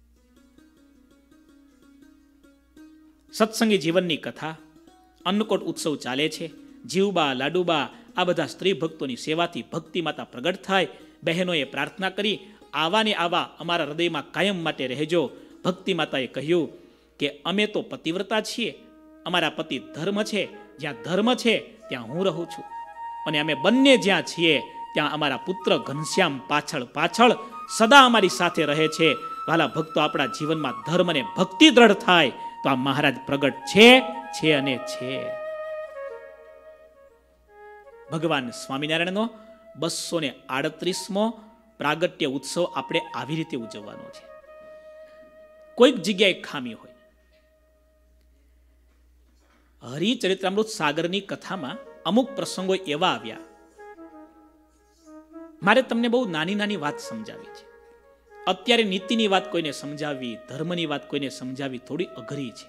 સત્સંગી જીવનની કથા અન્નકોટ ઉત્સવ ચાલે છે જીવબા લાડુબા આ બધા સ્ત્રી ભક્તોની સેવાથી ભક્તિ માતા પ્રગટ થાય બહેનોએ પ્રાર્થના કરી આવા ને આવા અમારા હૃદયમાં કાયમ માટે રહેજો ભક્તિ માતાએ કહ્યું કે અમે તો પતિવ્રતા છીએ અમારા પતિ ધર્મ છે જ્યાં ધર્મ છે ત્યાં હું રહું છું અને અમે બંને જ્યાં છીએ ત્યાં અમારા પુત્ર ઘનશ્યામ પાછળ પાછળ સદા અમારી સાથે રહે છે વાલા ભક્તો આપણા જીવનમાં ધર્મ અને ભક્તિ દ્રઢ થાય તો આ મહારાજ પ્રગટ છે છે અને છે ભગવાન સ્વામિનારાયણનો બસો ને આડત્રીસમો પ્રાગટ્ય ઉત્સવ આપણે આવી રીતે ઉજવવાનો છે કોઈક જગ્યાએ ખામી હોય હરિચરિત્રામૃત સાગરની કથામાં અમુક પ્રસંગો એવા આવ્યા મારે તમને બહુ નાની નાની વાત સમજાવી છે અત્યારે નીતિની વાત કોઈને સમજાવવી ધર્મની વાત કોઈને સમજાવવી થોડી અઘરી છે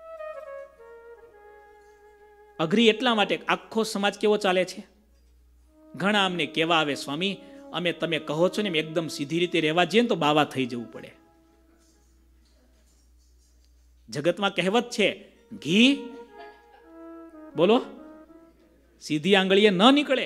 અઘરી એટલા માટે આખો સમાજ કેવો ચાલે છે ઘણા અમને કેવા આવે સ્વામી અમે તમે કહો છો ને એકદમ સીધી રીતે રહેવા જઈએ ને તો બાવા થઈ જવું પડે જગતમાં કહેવત છે ઘી બોલો સીધી આંગળીએ ન નીકળે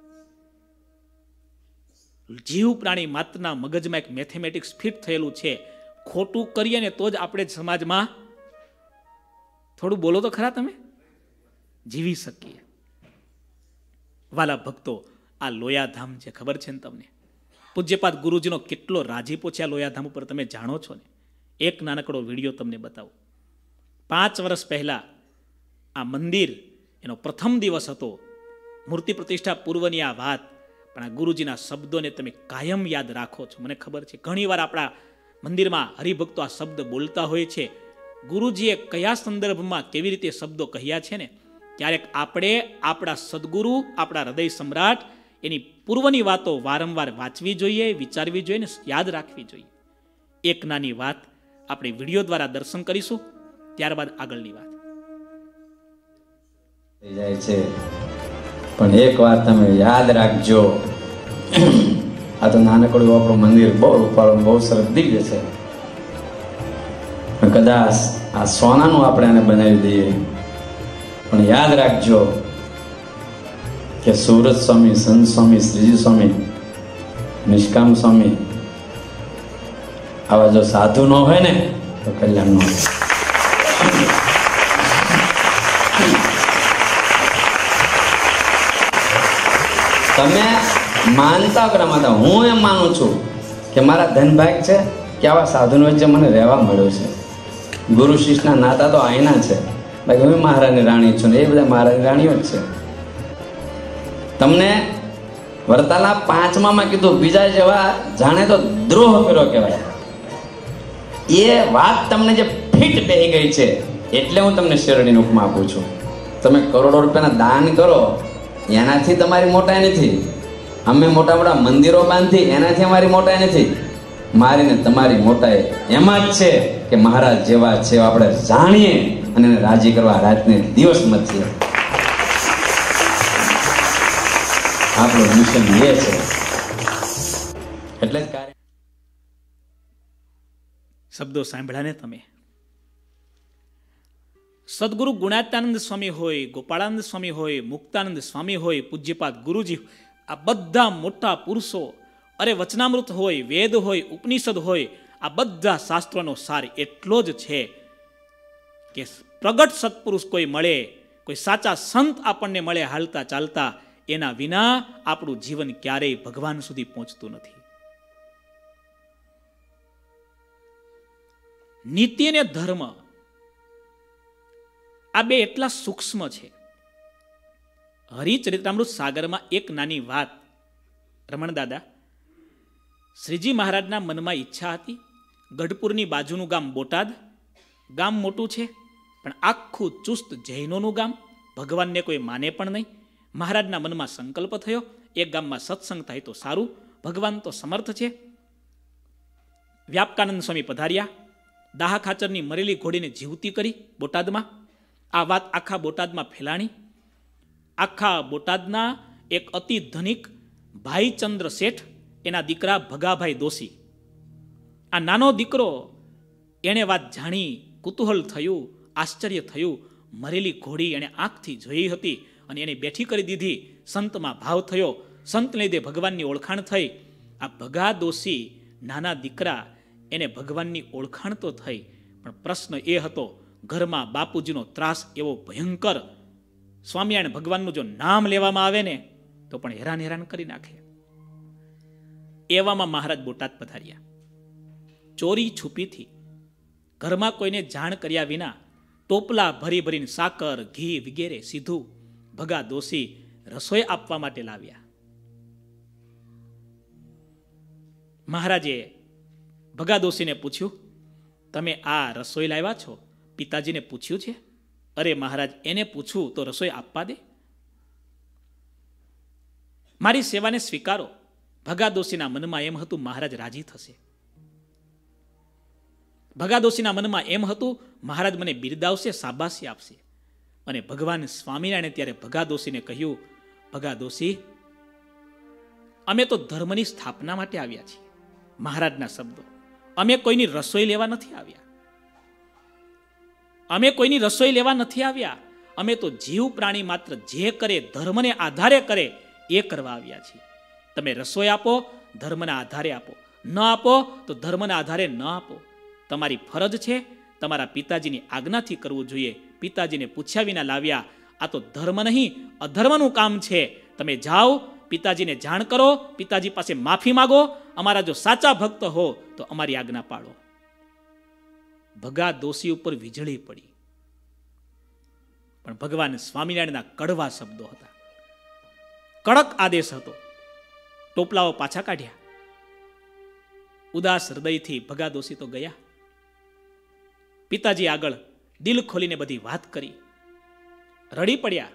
જીવ પ્રાણી માત્રના મગજમાં એક મેથેમેટિક્સ ફિટ થયેલું છે ખોટું કરીએ ને તો જ આપણે સમાજમાં થોડું બોલો તો ખરા તમે જીવી શકીએ. વાલા ભક્તો, આ લોયાધામ છે, ખબર છે ને તમને? પૂજ્યપાદ ગુરુજીનો કેટલો રાજીપો છે આ લોયાધામ ઉપર, તમે જાણો છો ને? એક નાનકડો વિડીયો તમને બતાવું. પાંચ વર્ષ પહેલા આ મંદિર, એનો પ્રથમ દિવસ હતો, મૂર્તિ પ્રતિષ્ઠા પૂર્વની આ વાત, પણ આ ગુરુજીના શબ્દોને તમે કાયમ યાદ રાખો છો. મને ખબર છે ઘણીવાર આપણા મંદિરમાં હરિભક્તો આ શબ્દ બોલતા હોય છે. ગુરુજીએ કયા સંદર્ભમાં કેવી રીતે શબ્દો કહ્યા છે ને, ક્યારેક આપણે આપણા સદગુરુ, આપણા હૃદય સમ્રાટ, એની પૂર્વની વાતો વારંવાર વાંચવી જોઈએ, વિચારવી જોઈએ ને યાદ રાખવી જોઈએ. એક નાની વાત આપણે વિડીયો દ્વારા દર્શન કરીશું, ત્યારબાદ આગળની વાત થઈ જાય છે. પણ એક વાર તમે યાદ રાખજો, આ તો નાનકડું આપણું મંદિર બહુ રૂપાળું, બહુ સરસ દિવ્ય છે. કદાચ આ સોનાનું આપણે એને બનાવી દઈએ, પણ યાદ રાખજો કે સુરત સ્વામી, સંત સ્વામી, શ્રીજી સ્વામી, નિષ્કામ સ્વામી, આવા જો સાધુ ન હોય ને તો કલ્યાણ ન હોય. તમે માનતા કે માનતા, હું એમ માનું છું કે મારા ધનભાગ છે કે આવા સાધુનો વચ્ચે મને રહેવા મળ્યો છે. ગુરુ શિષ્યના નાતા તો આઈના છે, બાકી હું મહારાજની રાણી છું ને એ બધા મહારાજની રાણીઓ જ છે. તમને વર્તાલા પાંચમામાં કીધું, બીજા જેવા જાણે તો દ્રોહ કર્યો કહેવાય. એ વાત તમને જે ફિટ બેહી ગઈ છે એટલે હું તમને શેરડીની ઉપમા આપું છું. તમે કરોડો રૂપિયાના દાન કરો એનાથી તમારી મોટાઈ નથી. અમે મોટા મોટા મંદિરો બાંધી એનાથી અમારી મોટાઈ નથી. મારી ને તમારી મોટાઈ એમાં જ છે કે મહારાજ જેવા છે આપણે જાણીએ અને એને રાજી કરવા રાતને દિવસ મથીએ. આપણું મિશન એ છે. એટલે જ કાર્ય. શબ્દો સાંભળ્યા ને તમે? સદગુરુ ગુણાત્યાનંદ સ્વામી હોય, ગોપાળાનંદ સ્વામી હોય, મુક્તાનંદ સ્વામી હોય, પૂજ્યપાદ ગુરુજી, આ બધા મોટા પુરુષો, અરે વચનામૃત હોય, વેદ હોય, ઉપનિષદ હોય, આ બધા શાસ્ત્રોનો સાર એટલો જ છે કે પ્રગટ સત્પુરુષ કોઈ મળે, કોઈ સાચા સંત આપણને મળે હાલતા ચાલતા, એના વિના આપણું જીવન ક્યારેય ભગવાન સુધી પહોંચતું નથી. નીતિ અને ધર્મ આ બે એટલા સૂક્ષ્મ છે. હરિચરિત્રામૃત સાગરમાં એક નાની વાત, રમણ દાદા, શ્રીજી મહારાજના મનમાં ઈચ્છા હતી, ગઢપુરની બાજુનું ગામ બોટાદ, ગામ મોટું છે પણ આખું ચુસ્ત જૈનોનું ગામ, ભગવાનને કોઈ માને પણ નહીં. મહારાજના મનમાં સંકલ્પ થયો, એક ગામમાં સત્સંગ થાય તો સારું, ભગવાન તો સમર્થ છે. વ્યાપકાનંદ સ્વામી પધાર્યા, દાહા ખાચરની મરેલી ઘોડીને જીવતી કરી બોટાદમાં. આ વાત આખા બોટાદમાં ફેલાણી. આખા બોટાદના એક અતિ ધનિક ભાઈચંદ્ર શેઠ, એના દીકરા ભગાભાઈ દોશી, આ નાનો દીકરો, એણે વાત જાણી, કુતૂહલ થયું, આશ્ચર્ય થયું. મરેલી ઘોડી એણે આંખથી જોઈ હતી અને એને બેઠી કરી દીધી. સંતમાં ભાવ થયો, સંતને લીધે ભગવાનની ઓળખાણ થઈ. આ ભગા દોશી નાના દીકરા, એને ભગવાનની ઓળખાણ તો થઈ, પણ પ્રશ્ન એ હતો, ઘરમાં બાપુજીનો ત્રાસ એવો ભયંકર, સ્વામિનારાયણ ભગવાનનું જો નામ લેવામાં આવે ને તો પણ હેરાન હેરાન કરી નાખે. એવામાં મહારાજ બોટાદ પધાર્યા. ચોરી છુપીથી ઘરમાં કોઈને જાણ કર્યા વિના ટોપલા ભરી ભરીને સાકર, ઘી વગેરે સીધું ભગા દોશી રસોઈ આપવા માટે લાવ્યા. મહારાજે ભગા દોશીને પૂછ્યું, તમે આ રસોઈ લાવ્યા છો, પિતાજીને પૂછ્યું છે? અરે મહારાજ, એને પૂછું તો રસોઈ આપવા દે. મારી સેવાને સ્વીકારો. ભગા દોશીના મનમાં એમ હતું, મહારાજ રાજી થશે. ભગા દોશીના મનમાં એમ હતું, મહારાજ મને બિરદાવશે, શાબાશી આપશે. અને ભગવાન સ્વામિનારાયણે ત્યારે ભગા દોશીને કહ્યું, ભગા દોશી, અમે તો ધર્મની સ્થાપના માટે આવ્યા છીએ. મહારાજના શબ્દો, અમે કોઈની રસોઈ લેવા નથી આવ્યા. અમે કોઈની રસોઈ લેવા નથી આવ્યા. અમે તો જીવ પ્રાણી માત્ર જે કરે ધર્મને આધારે કરે એ કરવા આવ્યા છીએ. તમે રસોઈ આપો, ધર્મના આધારે આપો, ન આપો તો ધર્મના આધારે ન આપો. તમારી ફરજ છે, તમારા પિતાજીની આજ્ઞાથી કરવું જોઈએ. પિતાજીને પૂછ્યા વિના લાવ્યા. આ તો ધર્મ નહીં, અધર્મનું કામ છે. તમે જાઓ, પિતાજીને જાણ કરો, પિતાજી પાસે માફી માગો. અમારા જો સાચા ભક્ત હો તો અમારી આજ્ઞા પાડો. ભગા દોશી ઉપર વીજળી પડી, પણ ભગવાન સ્વામિનારાયણના કડવા શબ્દો હતા, કડક આદેશ હતો. ટોપલાઓ પાછા કાઢ્યા. ઉદાસ હૃદયથી ભગા દોશી તો ગયા. પિતાજી આગળ દિલ ખોલીને બધી વાત કરી, રડી પડ્યા.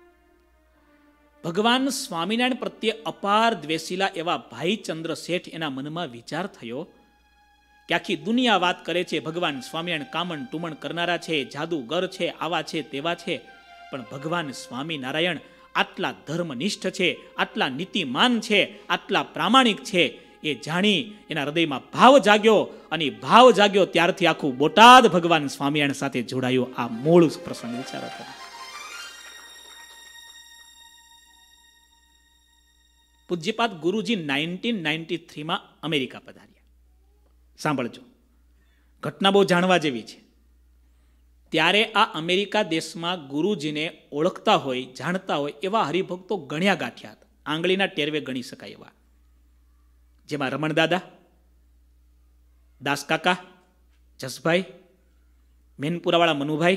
ભગવાન સ્વામિનારાયણ પ્રત્યે અપાર દ્વેષીલા એવા ભાઈચંદ્ર શેઠ એના મનમાં વિચાર થયો કે આખી દુનિયા વાત કરે છે ભગવાન સ્વામિનારાયણ કામણ ટુમણ કરનારા છે, જાદુગર છે, આવા છે, તેવા છે, પણ ભગવાન સ્વામિનારાયણ આટલા ધર્મનિષ્ઠ છે, આટલા નીતિમાન છે, આટલા પ્રામાણિક છે, એ જાણી એના હૃદયમાં ભાવ જાગ્યો. અને ભાવ જાગ્યો ત્યારથી આખું બોટાદ ભગવાન સ્વામિનારાયણ સાથે જોડાયો. આ મૂળ પ્રસંગ વિચારો કરો. પૂજ્યપાદ ગુરુજી નાઇન્ટીન નાઇન્ટી થ્રીમાં અમેરિકા પધાર્યા. સાંભળજો, ઘટના બહુ જાણવા જેવી છે. ત્યારે આ અમેરિકા દેશમાં ગુરુજીને ઓળખતા હોય, જાણતા હોય એવા હરિભક્તો ગણ્યા ગાંઠ્યા હતા. આંગળીના ટેરવે ગણી શકાય એવા, જેમાં રમણ દાદા, દાસ કાકા, જસભાઈ, મેનપુરાવાળા મનુભાઈ,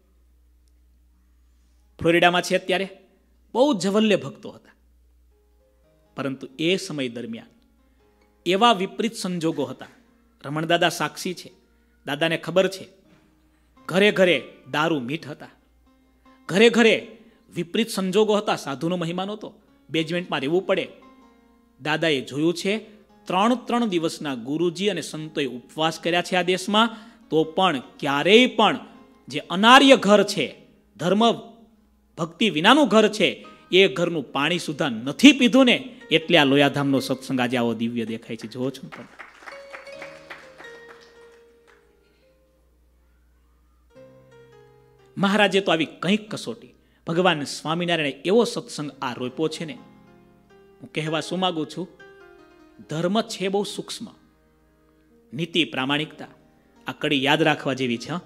ફ્લોરિડામાં છે અત્યારે, બહુ જવલ્ય ભક્તો હતા. પરંતુ એ સમય દરમિયાન એવા વિપરીત સંજોગો હતા. રમણ દાદા સાક્ષી છે, દાદાને ખબર છે. ઘરે ઘરે દારૂ મીઠ હતા, ઘરે ઘરે વિપરીત સંજોગો હતા. સાધુનો મહિમા નહોતો, બેઝમેન્ટમાં રહેવું પડે. દાદાએ જોયું છે, ત્રણ ત્રણ દિવસના ગુરુજી અને સંતોએ ઉપવાસ કર્યા છે આ દેશમાં, તો પણ ક્યારેય પણ જે અનાર્ય ઘર છે, ધર્મ ભક્તિ વિનાનું ઘર છે, એ ઘરનું પાણી સુધા નથી પીધું ને. એટલે આ લોયાધામનો સત્સંગ આજે આવો દિવ્ય દેખાય છે. જોવો છો તમે. મહારાજે તો આવી કંઈક કસોટી, ભગવાન સ્વામિનારાયણે એવો સત્સંગ આ રોપ્યો છે ને. હું કહેવા શું માંગુ છું, ધર્મ છે બહુ સૂક્ષ્મ, નીતિ પ્રામાણિકતા, આ કડી યાદ રાખવા જેવી છે.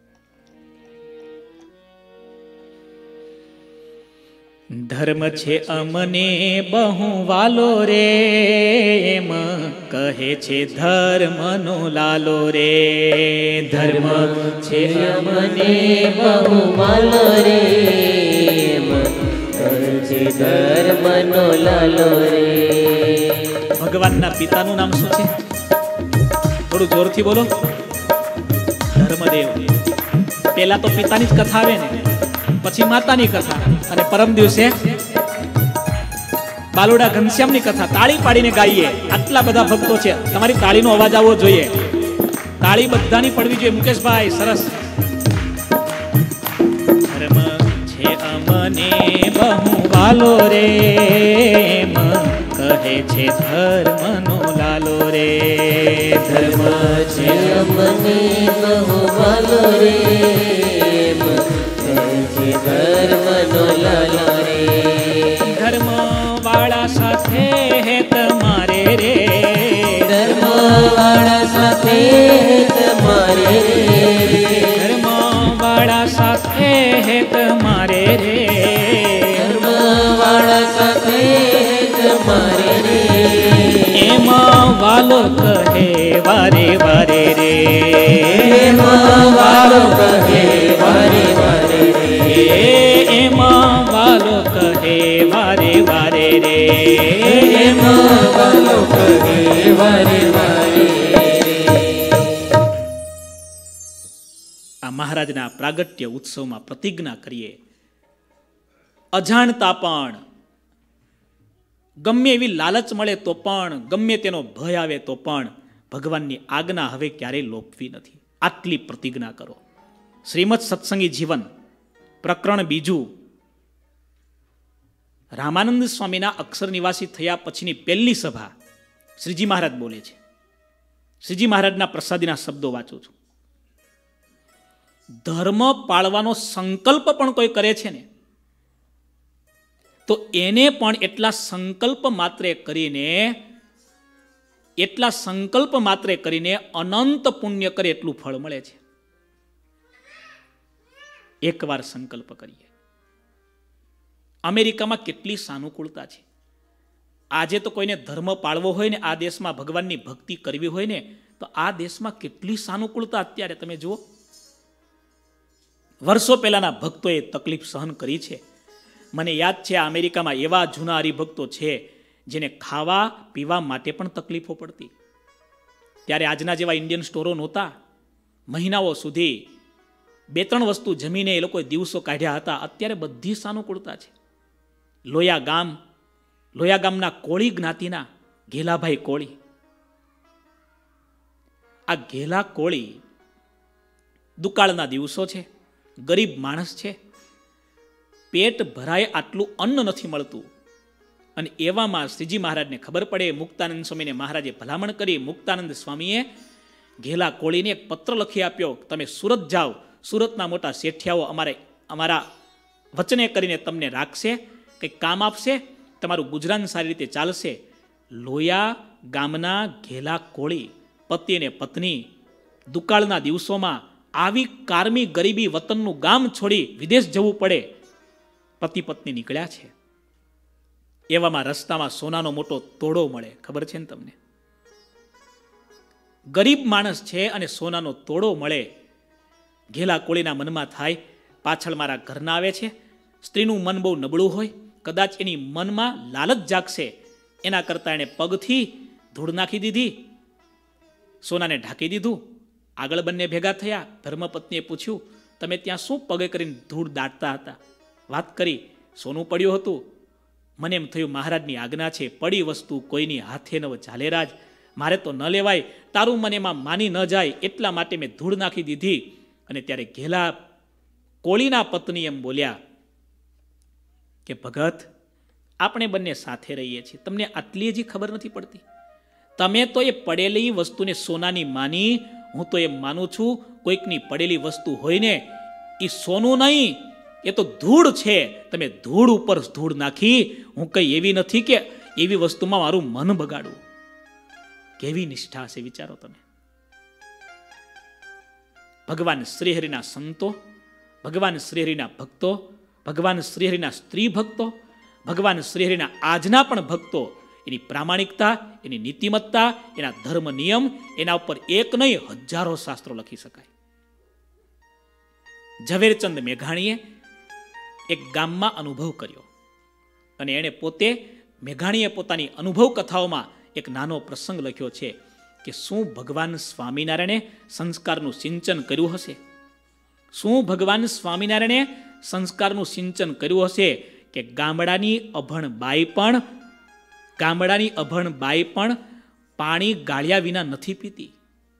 ધર્મ છે અમને બહુ વાલો રે, એમ કહે છે ધર્મનો લાલો રે. ધર્મ છે અમને બહુ વાલો રે, એમ કહે છે ધર્મનો લાલો રે. ભગવાનના પિતાનું નામ શું છે? થોડું જોરથી બોલો. ધર્મદેવ. પેલા તો પિતાની જ કથા આવે ને, પછી માતાની કથા, અને પરમ દિવસે બાલુડા ઘનશ્યામની કથા. તાળી પાડીને ગાઈએ. આટલા બધા ભક્તો છે, તમારી તાળીનો અવાજ આવવો જોઈએ. તાળી બધાની પડવી જોઈએ. મુકેશભાઈ, સરસ. ધર્મ છે અમને બહુ વાલો રે, કહે છે ધર્મનો લાલો રે. ધર્મ છે અમને બહુ વાલો રે, ધર્મનો લાલો રે. ધર્મ વાળા સાથે હે તમારે રે, ધર્મ વાળા સાથે હે તમારે રે. ધર્મ વાળા સાથે હે તમારે રે, ધર્મ વાળા સાથે હે તમારે રે. એમાં વાલો કહે વારે વારે રે, એમાં વાલો કહે વારે વારે રે. એમાં વાલો કહે વારે વારે રે, એમાં વાલો કહે વારે વારે રે. આ મહારાજના પ્રાગટ્ય ઉત્સવમાં પ્રતિજ્ઞા કરીએ, અજાણતા પણ, ગમે એવી લાલચ મળે તો પણ, ગમે તેનો ભય આવે તો પણ, ભગવાનની આજ્ઞા હવે ક્યારેય લોપવી નથી. આટલી પ્રતિજ્ઞા કરો. શ્રીમદ સત્સંગી જીવન પ્રકરણ બીજું. રામાનંદ સ્વામીના અક્ષર નિવાસી થયા પછીની પહેલી સભા શ્રીજી મહારાજ બોલે છે. શ્રીજી મહારાજના પ્રસાદીના શબ્દો વાંચું છું. ધર્મ પાળવાનો સંકલ્પ પણ કોઈ કરે છે ને, તો એને પણ એટલા સંકલ્પ માત્રે કરીને એટલા સંકલ્પ માત્રે કરીને અનંત પુણ્ય કરે એટલું ફળ મળે છે. એકવાર સંકલ્પ કરીએ. અમેરિકામાં કેટલી સાનુકૂળતા છે. આજે તો કોઈને ધર્મ પાળવો હોય ને આ દેશમાં ભગવાનની ભક્તિ કરવી હોય ને તો આ દેશમાં કેટલી સાનુકૂળતા અત્યારે તમે જુઓ. વર્ષો પહેલાના ભક્તોએ તકલીફ સહન કરી છે. મને યાદ છે આ અમેરિકામાં એવા જૂના હરિભક્તો છે જેને ખાવા પીવા માટે પણ તકલીફો પડતી. ત્યારે આજના જેવા ઇન્ડિયન સ્ટોરો નહોતા. મહિનાઓ સુધી બે ત્રણ વસ્તુ જમીને એ લોકોએ દિવસો કાઢ્યા હતા. અત્યારે બધી સાનુકૂળતા છે. લોયા ગામ લોયા ગામના કોળી જ્ઞાતિના ઘેલાભાઈ કોળી, આ ઘેલા કોળી દુકાળના દિવસો છે, ગરીબ માણસ છે, પેટ ભરાય આટલું અન્ન નથી મળતું. અને એવામાં શ્રીજી મહારાજને ખબર પડે, મુક્તાનંદ સ્વામીને મહારાજે ભલામણ કરી. મુક્તાનંદ સ્વામીએ ઘેલા કોળીને એક પત્ર લખી આપ્યો, તમે સુરત જાઓ, સુરતના મોટા શેઠિયાઓ અમારે અમારા વચને કરીને તમને રાખશે, કંઈક કામ આપશે, તમારું ગુજરાન સારી રીતે ચાલશે. લોયા ગામના ઘેલા કોળી પતિ અને પત્ની દુકાળના દિવસોમાં આવી કારમી ગરીબી વતનનું ગામ છોડી વિદેશ જવું પડે, પતિ પત્ની નીકળ્યા છે. એવામાં રસ્તામાં સોનાનો મોટો તોડો મળે. ખબર છે ને તમને? ગરીબ માણસ છે અને સોનાનો તોડો મળે. ઘેલા કોળીના મનમાં થાય, પાછળ મારા ઘરના આવે છે. સ્ત્રીનું મન બહુ નબળું હોય, કદાચ એની મનમાં લાલચ જાગશે, એના કરતાં એણે પગથી ધૂળ નાખી દીધી, સોનાને ઢાંકી દીધું. આગળ બંને ભેગા થયા. ધર્મપત્નીએ પૂછ્યું, તમે ત્યાં શું પગે કરીને ધૂળ દાટતા હતા? વાત કરી, સોનું પડ્યું હતું. મને એમ થયું મહારાજની આજ્ઞા છે, પડી વસ્તુ કોઈની હાથે નવ ઝાલેરાજ, મારે તો ન લેવાય, તારું મને એમાં માની ન જાય એટલા માટે મેં ધૂળ નાખી દીધી. અને ત્યારે ઘેલા કોળીના પત્ની એમ બોલ્યા કે ભગત, આપણે બંને સાથે રહીએ છીએ, તમને આટલી હજી ખબર નથી પડતી? તમે તો એ પડેલી વસ્તુને સોનાની માની, હું તો એમ માનું છું કોઈકની પડેલી વસ્તુ હોય ને એ સોનું નહીં, એ તો ધૂળ છે. તમે ધૂળ ઉપર ધૂળ નાખી. હું કઈ એવી નથી કે એવી વસ્તુમાં મારું મન બગાડવું. કેવી નિષ્ઠા હશે વિચારો તમે. ભગવાન શ્રીહરિના સંતો, ભગવાન શ્રીહરિના ભક્તો, ભગવાન શ્રીહરિના સ્ત્રી ભક્તો, ભગવાન શ્રીહરિના આજના પણ ભક્તો, એની પ્રામાણિકતા, એની નીતિમત્તા, એના ધર્મ નિયમ, એના ઉપર એક નહીં હજારો શાસ્ત્રો લખી શકાય. ઝવેરચંદ મેઘાણીએ એક ગામમાં અનુભવ કર્યો અને એણે પોતે મેઘાણીએ પોતાની અનુભવ કથાઓમાં એક નાનો પ્રસંગ લખ્યો છે કે શું ભગવાન સ્વામિનારાયણે સંસ્કારનું સિંચન કર્યું હશે? શું ભગવાન સ્વામિનારાયણે સંસ્કારનું સિંચન કર્યું હશે કે ગામડાની અભણ બાઈ પણ ગામડાની અભણ બાઈ પણ પાણી ગાળ્યા વિના નથી પીતી.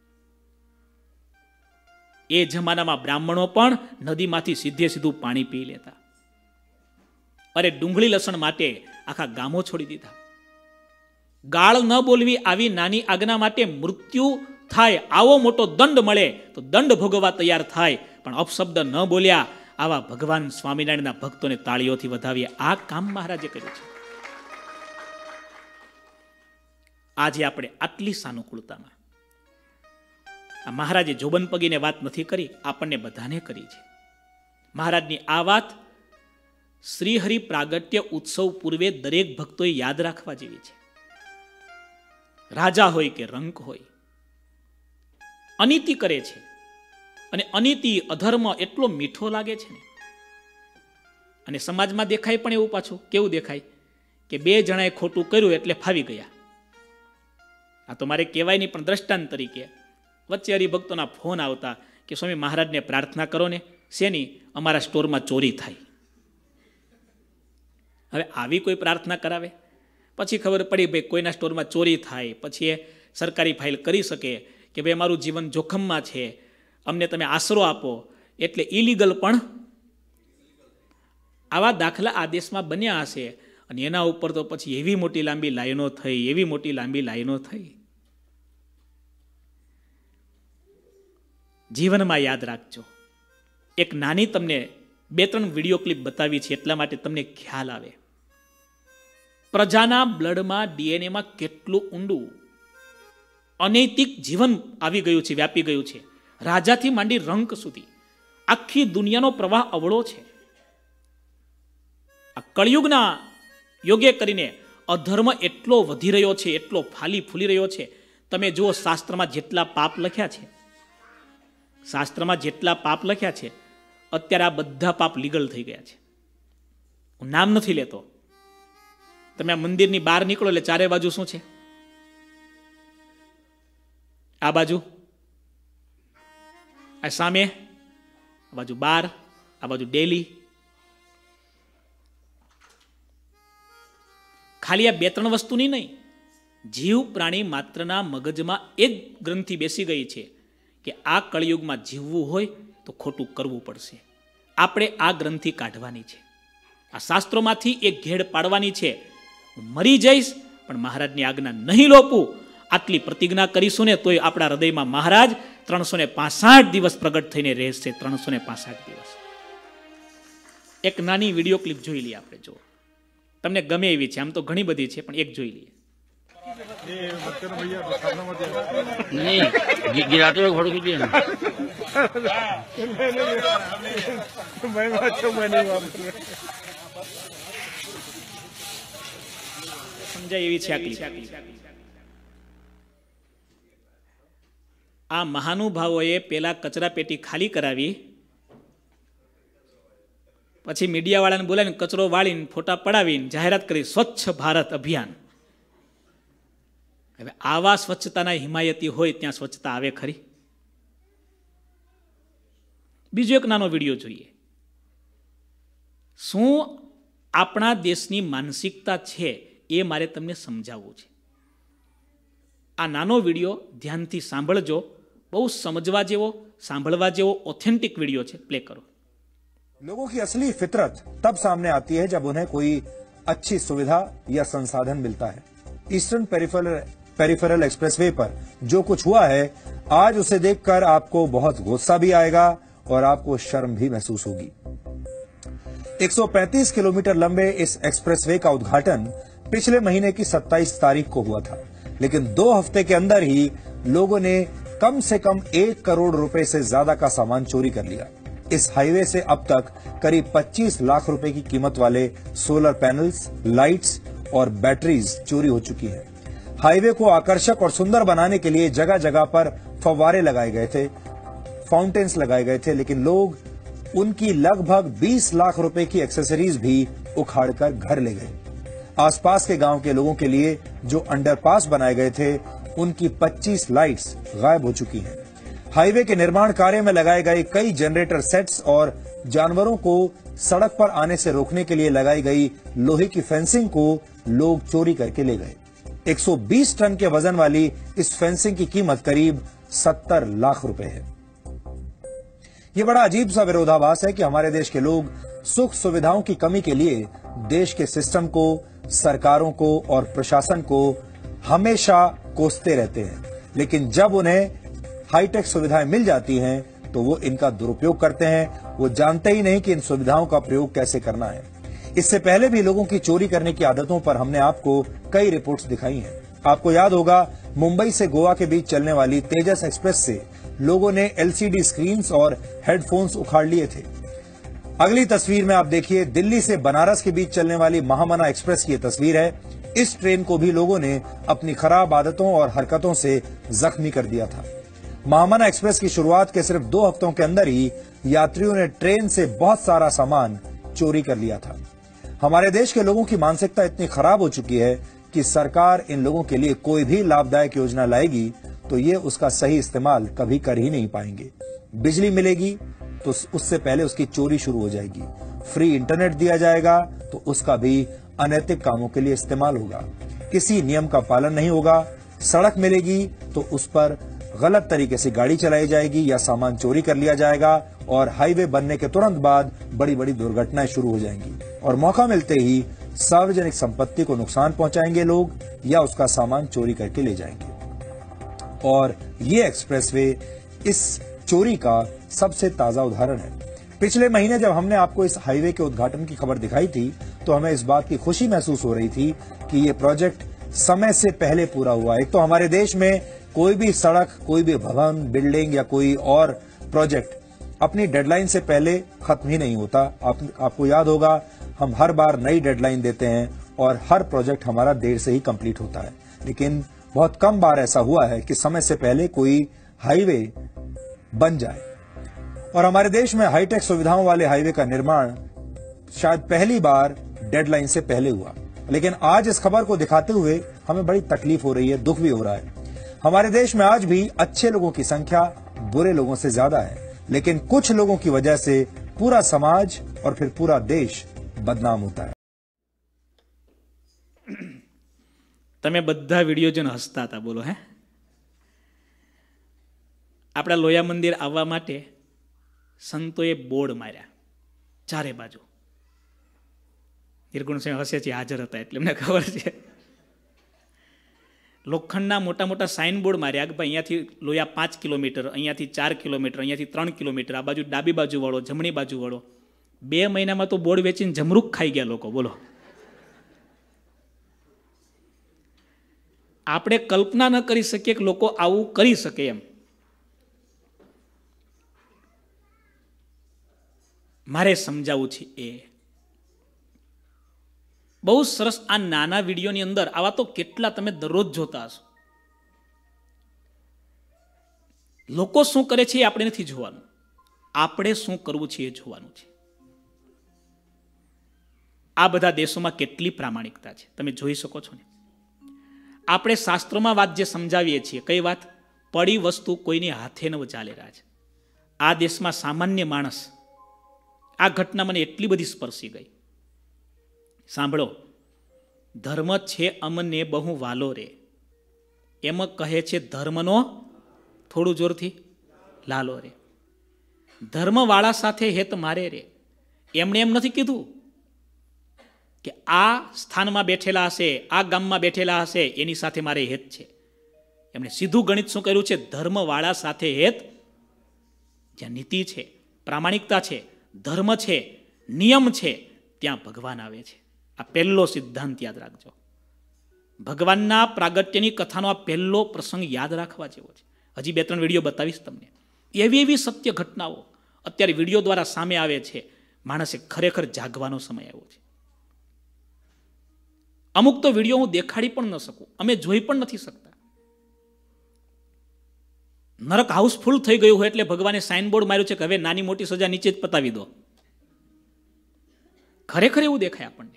એ જમાનામાં બ્રાહ્મણો પણ નદીમાંથી સીધે સીધું પાણી પી લેતા. અરે ડુંગળી લસણ માટે આખા ગામો છોડી દીધા. ગાળ ન બોલવી આવી નાની આજ્ઞા માટે મૃત્યુ થાય, આવો મોટો દંડ મળે તો દંડ ભોગવવા તૈયાર થાય, પણ અપશબ્દ ન બોલ્યા. આવા ભગવાન સ્વામિનારાયણના ભક્તોને તાળીઓથી વધાવીએ. આ કામ મહારાજે કર્યું છે. આજે આપણે આટલી સાનુકૂળતામાં, આ મહારાજે જોબન પગીને વાત નથી કરી, આપણને બધાને કરી છે. મહારાજની આ વાત શ્રીહરિ પ્રાગટ્ય ઉત્સવ પૂર્વે દરેક ભક્તોએ યાદ રાખવા જેવી છે. રાજા હોય કે રંક હોય, અનીતિ કરે છે અને અનીતિ અધર્મ એટલો મીઠો લાગે છે ને. અને સમાજમાં દેખાય પણ એવું, પાછું કેવું દેખાય કે બે જણાએ ખોટું કર્યું એટલે ફાવી ગયા. આ તો મારે કહેવાય નહીં, પણ દ્રષ્ટાંત તરીકે વચ્ચે હરિભક્તોના ફોન આવતા કે સ્વામી મહારાજને પ્રાર્થના કરો ને, શેની? અમારા સ્ટોરમાં ચોરી થાય. હવે આવી કોઈ પ્રાર્થના કરાવે? પછી ખબર પડી ભાઈ કોઈના સ્ટોરમાં ચોરી થાય, પછી એ સરકારી ફાઇલ કરી શકે કે ભાઈ અમારું જીવન જોખમમાં છે, અમને તમે આશરો આપો. એટલે ઇલીગલ પણ આવા દાખલા આ દેશમાં બન્યા હશે. અને એના ઉપર તો પછી એવી મોટી લાંબી લાઈનો થઈ, એવી મોટી લાંબી લાઈનો થઈ. જીવનમાં યાદ રાખજો. એક નાની તમને બે ત્રણ વિડીયો ક્લિપ બતાવી છે એટલા માટે તમને ખ્યાલ આવે. પ્રજાના બ્લડમાં, ડીએનએમાં કેટલું ઊંડું અનૈતિક જીવન આવી ગયું છે, વ્યાપી ગયું છે. રાજાથી માંડી રંક સુધી આખી દુનિયાનો પ્રવાહ અવળો છે. આ કળિયુગના યોગ્ય કરીને અધર્મ એટલો વધી રહ્યો છે, એટલો ફાલી ફૂલી રહ્યો છે. તમે જુઓ શાસ્ત્રમાં જેટલા પાપ લખ્યા છે, શાસ્ત્રમાં જેટલા પાપ લખ્યા છે, અત્યારે આ બધા પાપ લીગલ થઈ ગયા છે. હું નામ નથી લેતો. તમે આ મંદિરની બહાર નીકળો એટલે ચારે બાજુ શું છે? આ બાજુ, આ સામે, આ બાજુ બાર, આ બાજુ ડેલી. ખાલી આ બે ત્રણ વસ્તુની નહીં, જીવ પ્રાણી માત્રના મગજમાં એ જ ગ્રંથિ બેસી ગઈ છે કે આ કળિયુગમાં જીવવું હોય તો ખોટું કરવું પડશે. આપણે આ ગ્રંથિ કાઢવાની છે, આ શાસ્ત્રોમાંથી એક ઘેડ પાડવાની છે. હું મરી જઈશ પણ મહારાજની આજ્ઞા નહીં લોપું, આટલી પ્રતિજ્ઞા કરીશું ને તોય આપણા હૃદયમાં મહારાજ ત્રણસો ને પાસઠ દિવસ પ્રગટ થઈને રહેશે. ત્રણસો ને પાસઠ દિવસ. એક નાની વિડીયો ક્લિપ જોઈ લઈએ આપણે. જો તમને ગમે એવી છે, આમ તો ઘણી બધી છે, પણ એક જોઈ લઈએ. नहीं गिराते हुए फोटो खींचिए ना। સમજાય એવી છે આ ક્લિપ. આ મહાનુભાવોએ પેલા કચરા પેટી ખાલી કરાવી, પછી મીડિયા વાળાને બોલાવીને કચરો વાળીને ફોટા પડાવીને જાહેરાત કરી સ્વચ્છ ભારત અભિયાન. હવે આવા સ્વચ્છતાના હિમાયતી હોય ત્યાં સ્વચ્છતા આવે ખરી? બીજો એક નાનો વિડીયો જોઈએ. શું આપણા દેશની માનસિકતા છે એ મારે તમને સમજાવવું છે. આ નાનો વિડીયો ધ્યાનથી સાંભળજો. બહુ સમજવા જેવો, સાંભળવા જેવો ઓથેન્ટિક વિડીયો છે. પ્લે કરો. लोगों की असली फितरत तब सामने आती है जब उन्हें कोई अच्छी सुविधा या संसाधन मिलता है. ईस्टर्न पेरिफेरल पेरिफेरल एक्सप्रेसवे पर जो कुछ हुआ है, आज उसे देखकर आपको बहुत गुस्सा भी आएगा और आपको शर्म भी महसूस होगी. एक सौ पैंतीस किलोमीटर लंबे इस एक्सप्रेसवे का उद्घाटन पिछले महीने की सत्ताईस तारीख को हुआ था, लेकिन दो हफ्ते के अंदर ही लोगों ने कम से कम एक करोड़ रुपए से ज्यादा का सामान चोरी कर लिया. इस हाईवे से अब तक करीब पच्चीस लाख रुपए की कीमत वाले सोलर पैनल्स, लाइट्स और बैटरीज चोरी हो चुकी है. हाईवे को आकर्षक और सुंदर बनाने के लिए जगह जगह पर फव्वारे लगाए गए थे, फाउंटेन्स लगाए गए थे, लेकिन लोग उनकी लगभग बीस लाख रुपए की एक्सेसरीज भी उखाड़कर घर ले गए. आसपास के गांव के लोगों के लिए जो अंडरपास बनाए गए थे, उनकी पच्चीस लाइट्स गायब हो चुकी हैं. हाईवे के निर्माण कार्य में लगाए गए कई जनरेटर सेट्स और जानवरों को सड़क पर आने से रोकने के लिए लगाई गई लोहे की फेंसिंग को लोग चोरी करके ले गए. एक सौ बीस टन के वजन वाली इस फेंसिंग की कीमत करीब सत्तर लाख रुपए है. यह बड़ा अजीब सा विरोधाभास है कि हमारे देश के लोग सुख सुविधाओं की कमी के लिए देश के सिस्टम को, सरकारों को और प्रशासन को हमेशा कोसते रहते हैं, लेकिन जब उन्हें हाईटेक सुविधाएं मिल जाती हैं तो वो इनका दुरुपयोग करते हैं. वो जानते ही नहीं कि इन सुविधाओं का प्रयोग कैसे करना है. इससे पहले भी लोगों की चोरी करने की आदतों पर हमने आपको कई रिपोर्ट्स दिखाई हैं. आपको याद होगा, मुंबई से गोवा के बीच चलने वाली तेजस एक्सप्रेस से लोगों ने एलसीडी स्क्रीन्स और हेडफोन्स उखाड़ लिए थे. अगली तस्वीर में आप देखिए, दिल्ली से बनारस के बीच चलने वाली महामना एक्सप्रेस की तस्वीर है. इस ट्रेन को भी लोगों ने अपनी खराब आदतों और हरकतों से जख्मी कर दिया था. महामना एक्सप्रेस की शुरुआत के सिर्फ दो हफ्तों के अंदर ही यात्रियों ने ट्रेन से बहुत सारा सामान चोरी कर लिया था. हमारे देश के लोगों की मानसिकता इतनी खराब हो चुकी है कि सरकार इन लोगों के लिए कोई भी लाभदायक योजना लाएगी तो ये उसका सही इस्तेमाल कभी कर ही नहीं पाएंगे. बिजली मिलेगी तो उससे पहले उसकी चोरी शुरू हो जाएगी. फ्री इंटरनेट दिया जाएगा तो उसका भी अनैतिक कामों के लिए इस्तेमाल होगा. किसी नियम का पालन नहीं होगा. सड़क मिलेगी तो उस पर गलत तरीके से गाड़ी चलाई जाएगी या सामान चोरी कर लिया जाएगा और हाईवे बनने के तुरंत बाद बड़ी बड़ी दुर्घटनाएं शुरू हो जाएंगी और मौका मिलते ही सार्वजनिक संपत्ति को नुकसान पहुंचाएंगे लोग या उसका सामान चोरी करके ले जाएंगे. और ये एक्सप्रेसवे इस चोरी का सबसे ताजा उदाहरण है. पिछले महीने जब हमने आपको इस हाईवे के उद्घाटन की खबर दिखाई थी तो हमें इस बात की खुशी महसूस हो रही थी कि ये प्रोजेक्ट समय से पहले पूरा हुआ. एक तो हमारे देश में कोई भी सड़क, कोई भी भवन, बिल्डिंग या कोई और प्रोजेक्ट अपनी डेडलाइन से पहले खत्म ही नहीं होता. आप, आपको याद होगा, हम हर बार नई डेडलाइन देते हैं और हर प्रोजेक्ट हमारा देर से ही कंप्लीट होता है, लेकिन बहुत कम बार ऐसा हुआ है कि समय से पहले कोई हाईवे बन जाए। और हमारे देश में हाईटेक सुविधाओं वाले हाईवे का निर्माण शायद पहली बार डेडलाइन से पहले हुआ। लेकिन आज इस खबर को दिखाते हुए हमें बड़ी तकलीफ हो रही है, दुख भी हो रहा है। हमारे देश में आज भी अच्छे लोगों की संख्या बुरे लोगों से ज्यादा है, लेकिन कुछ लोगों की वजह से पूरा समाज और फिर पूरा देश बदनाम होता है। તમે બધા વિડીયો જોઈને હસતા હતા, બોલો હે? આપણા લોયા મંદિર આવવા માટે સંતોએ બોર્ડ માર્યા ચારે બાજુ. નિર્ગુણ સ્વામી હસે છે, હાજર હતા એટલે એમને ખબર છે. લોખંડના મોટા મોટા સાઇન બોર્ડ માર્યા કે ભાઈ અહીંયાથી લોયા પાંચ કિલોમીટર, અહીંયાથી ચાર કિલોમીટર, અહીંયાથી ત્રણ કિલોમીટર, આ બાજુ ડાબી બાજુ વળો, જમણી બાજુ વળો. બે મહિનામાં તો બોર્ડ વેચીને જમરૂક ખાઈ ગયા લોકો, બોલો. આપણે કલ્પના ન કરી શકીએ કે લોકો આવું કરી શકે એમ. મારે સમજાવવું છે એ બહુ સરસ. આ નાના વિડીયોની અંદર આવા તો કેટલા તમે દરરોજ જોતા હશો. લોકો શું કરે છે એ આપણે નથી જોવાનું, આપણે શું કરવું છે એ જોવાનું છે. આ બધા દેશોમાં કેટલી પ્રામાણિકતા છે તમે જોઈ શકો છો ને. આપણે શાસ્ત્રોમાં વાત જે સમજાવીએ છીએ, કઈ વાત? પડી વસ્તુ કોઈની હાથે ન ચાલે રહ્યા છે. આ દેશમાં સામાન્ય માણસ, આ ઘટના મને એટલી બધી સ્પર્શી ગઈ. સાંભળો, ધર્મ છે અમને બહુ વાલો રે, એમ કહે છે ધર્મનો, થોડું જોરથી, લાલો રે. ધર્મવાળા સાથે હેત મારે રે. એમણે એમ નથી કીધું કે આ સ્થાનમાં બેઠેલા હશે, આ ગામમાં બેઠેલા હશે એની સાથે મારે હેત છે. એમણે સીધું ગણિત શું કર્યું છે? ધર્મવાળા સાથે હેત. જ્યાં નીતિ છે, પ્રામાણિકતા છે, ધર્મ છે, નિયમ છે, ત્યાં ભગવાન આવે છે. આ પહેલો સિદ્ધાંત યાદ રાખજો. ભગવાનના પ્રાગટ્યની કથાનો આ પહેલો પ્રસંગ યાદ રાખવા જેવો છે. હજી બે ત્રણ વિડીયો બતાવીશ તમને. એવી એવી સત્ય ઘટનાઓ અત્યારે વિડીયો દ્વારા સામે આવે છે. માણસે ખરેખર જાગવાનો સમય આવ્યો છે. અમુક તો વિડીયો હું દેખાડી પણ ન શકું, અમે જોઈ પણ નથી શકતા. નરક હાઉસફુલ થઈ ગયું હોય એટલે ભગવાને સાઇનબોર્ડ માર્યું છે કે હવે નાની મોટી સજા નીચે જ પતાવી દો. ખરેખર એવું દેખાય આપણને.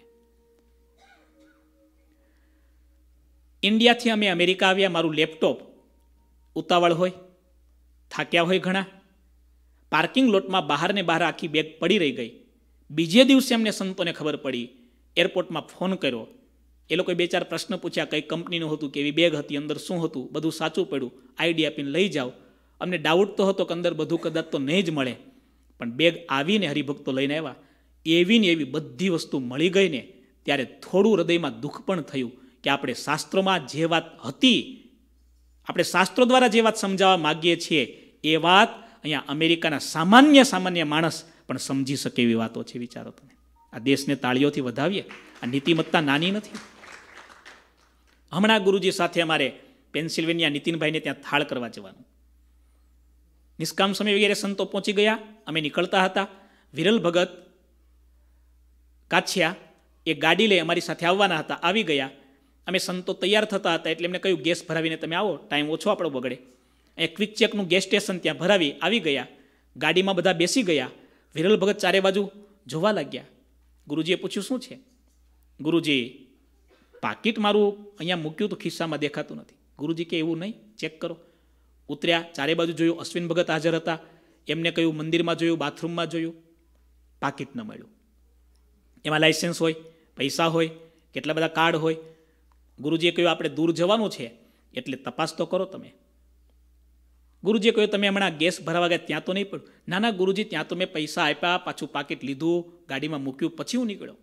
ઇન્ડિયાથી અમે અમેરિકા આવ્યા, મારું લેપટોપ ઉતાવળ હોય, થાક્યા હોય ઘણા, પાર્કિંગ લોટમાં બહાર ને બહાર આખી બેગ પડી રહી ગઈ. બીજે દિવસે અમને સંતોને ખબર પડી, એરપોર્ટમાં ફોન કર્યો. એ લોકોએ બે ચાર પ્રશ્ન પૂછ્યા, કઈ કંપનીનું હતું, કેવી બેગ હતી, અંદર શું હતું, બધું સાચું પડ્યું, આઈડી આપીને લઈ જાઓ. અમને ડાઉટ તો હતો કે અંદર બધું કદાચ તો નહીં જ મળે, પણ બેગ આવીને હરિભક્તો લઈને આવ્યા. એવી ને એવી બધી વસ્તુ મળી ગઈ ને ત્યારે થોડું હૃદયમાં દુઃખ પણ થયું કે આપણે શાસ્ત્રોમાં જે વાત હતી, આપણે શાસ્ત્રો દ્વારા જે વાત સમજાવવા માગીએ છીએ એ વાત અહીંયા અમેરિકાના સામાન્ય સામાન્ય માણસ પણ સમજી શકે એવી વાતો છે. વિચારો તમે. આ દેશને તાળીઓથી વધાવીએ. આ નીતિમત્તા નાની નથી. હમણાં ગુરુજી સાથે અમારે પેન્સિલ્વેનિયા નીતિનભાઈને ત્યાં થાળ કરવા જવાનું. નિષ્કામ સમય વગેરે સંતો પહોંચી ગયા. અમે નીકળતા હતા. વિરલ ભગત કાછિયા એ ગાડી લઈ અમારી સાથે આવવાના હતા, આવી ગયા. અમે સંતો તૈયાર થતા હતા એટલે એમને કહ્યું ગેસ ભરાવીને તમે આવો, ટાઈમ ઓછો આપણો બગડે. એ ક્વિક ચેકનું ગેસ સ્ટેશન ત્યાં ભરાવી આવી ગયા. ગાડીમાં બધા બેસી ગયા. વિરલ ભગત ચારે બાજુ જોવા લાગ્યા. ગુરુજીએ પૂછ્યું શું છે? ગુરુજી, પાકીટ મારું અહીંયા મૂક્યું તો ખિસ્સામાં દેખાતું નથી. ગુરુજી કે એવું નહીં, ચેક કરો. ઉતર્યા, ચારે બાજુ જોયું, અશ્વિન ભગત હાજર હતા. એમને કહ્યું મંદિરમાં જોયું, બાથરૂમમાં જોયું, પાકીટ ન મળ્યું. એમાં લાઇસન્સ હોય, પૈસા હોય, કેટલા બધા કાર્ડ હોય. ગુરુજીએ કહ્યું આપણે દૂર જવાનું છે એટલે તપાસ તો કરો તમે. ગુરુજીએ કહ્યું તમે હમણાં ગેસ ભરાવા ગયા ત્યાં તો નહીં પડ્યું? ના ના ગુરુજી, ત્યાં તો મેં પૈસા આપ્યા, પાછું પાકીટ લીધું, ગાડીમાં મૂક્યું, પછી હું નીકળ્યો.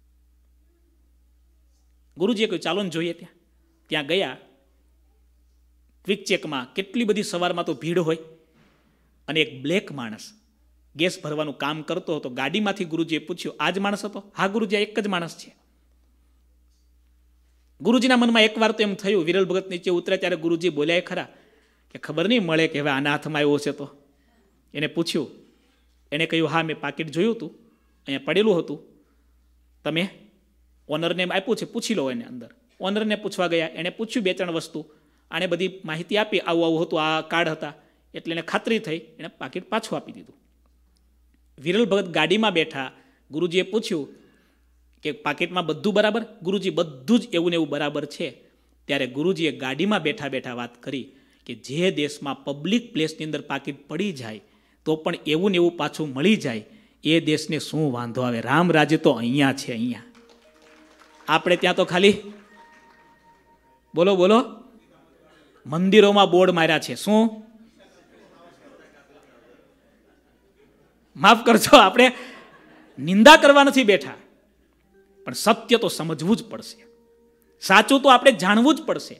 ગુરુજીએ કહ્યું ચાલો ને જોઈએ. ત્યાં ત્યાં ગયા. ક્વિક ચેકમાં કેટલી બધી સવારમાં તો ભીડ હોય, અને એક બ્લેક માણસ ગેસ ભરવાનું કામ કરતો હતો. ગાડીમાંથી ગુરુજીએ પૂછ્યું આ જ માણસ હતો? હા ગુરુજી, આ એક જ માણસ છે. ગુરુજીના મનમાં એક વાર તો એમ થયું, વિરલ ભગત નીચે ઉતર્યા ત્યારે ગુરુજી બોલ્યા ખરા કે ખબર નહીં મળે કે હવે આના હાથમાં આવ્યો છે. તો એને પૂછ્યું, એને કહ્યું હા મેં પાકીટ જોયું હતું, અહીંયા પડેલું હતું. તમે ઓનરને આપ્યું છે, પૂછી લો એને અંદર. ઓનરને પૂછવા ગયા, એણે પૂછ્યું બે ત્રણ વસ્તુ, આણે બધી માહિતી આપી, આવું આવું હતું, આ કાર્ડ હતા, એટલે એને ખાતરી થઈ, એણે પાકીટ પાછું આપી દીધું. વિરલ ભગત ગાડીમાં બેઠા, ગુરુજીએ પૂછ્યું કે પાકીટમાં બધું બરાબર? ગુરુજી બધું જ એવું ને એવું બરાબર છે. ત્યારે ગુરુજીએ ગાડીમાં બેઠા બેઠા વાત કરી કે જે દેશમાં પબ્લિક પ્લેસની અંદર પાકીટ પડી જાય તો પણ એવું ને એવું પાછું મળી જાય, એ દેશને શું વાંધો આવે? રામ રાજ્ય તો અહીંયા છે, અહીંયા. આપણે ત્યાં તો ખાલી બોલો બોલો મંદિરોમાં બોર્ડ માર્યા છે. શું? માફ કરજો, આપણે નિંદા કરવા નથી બેઠા, પણ સત્ય તો સમજવું જ પડશે, સાચું તો આપણે જાણવું જ પડશે.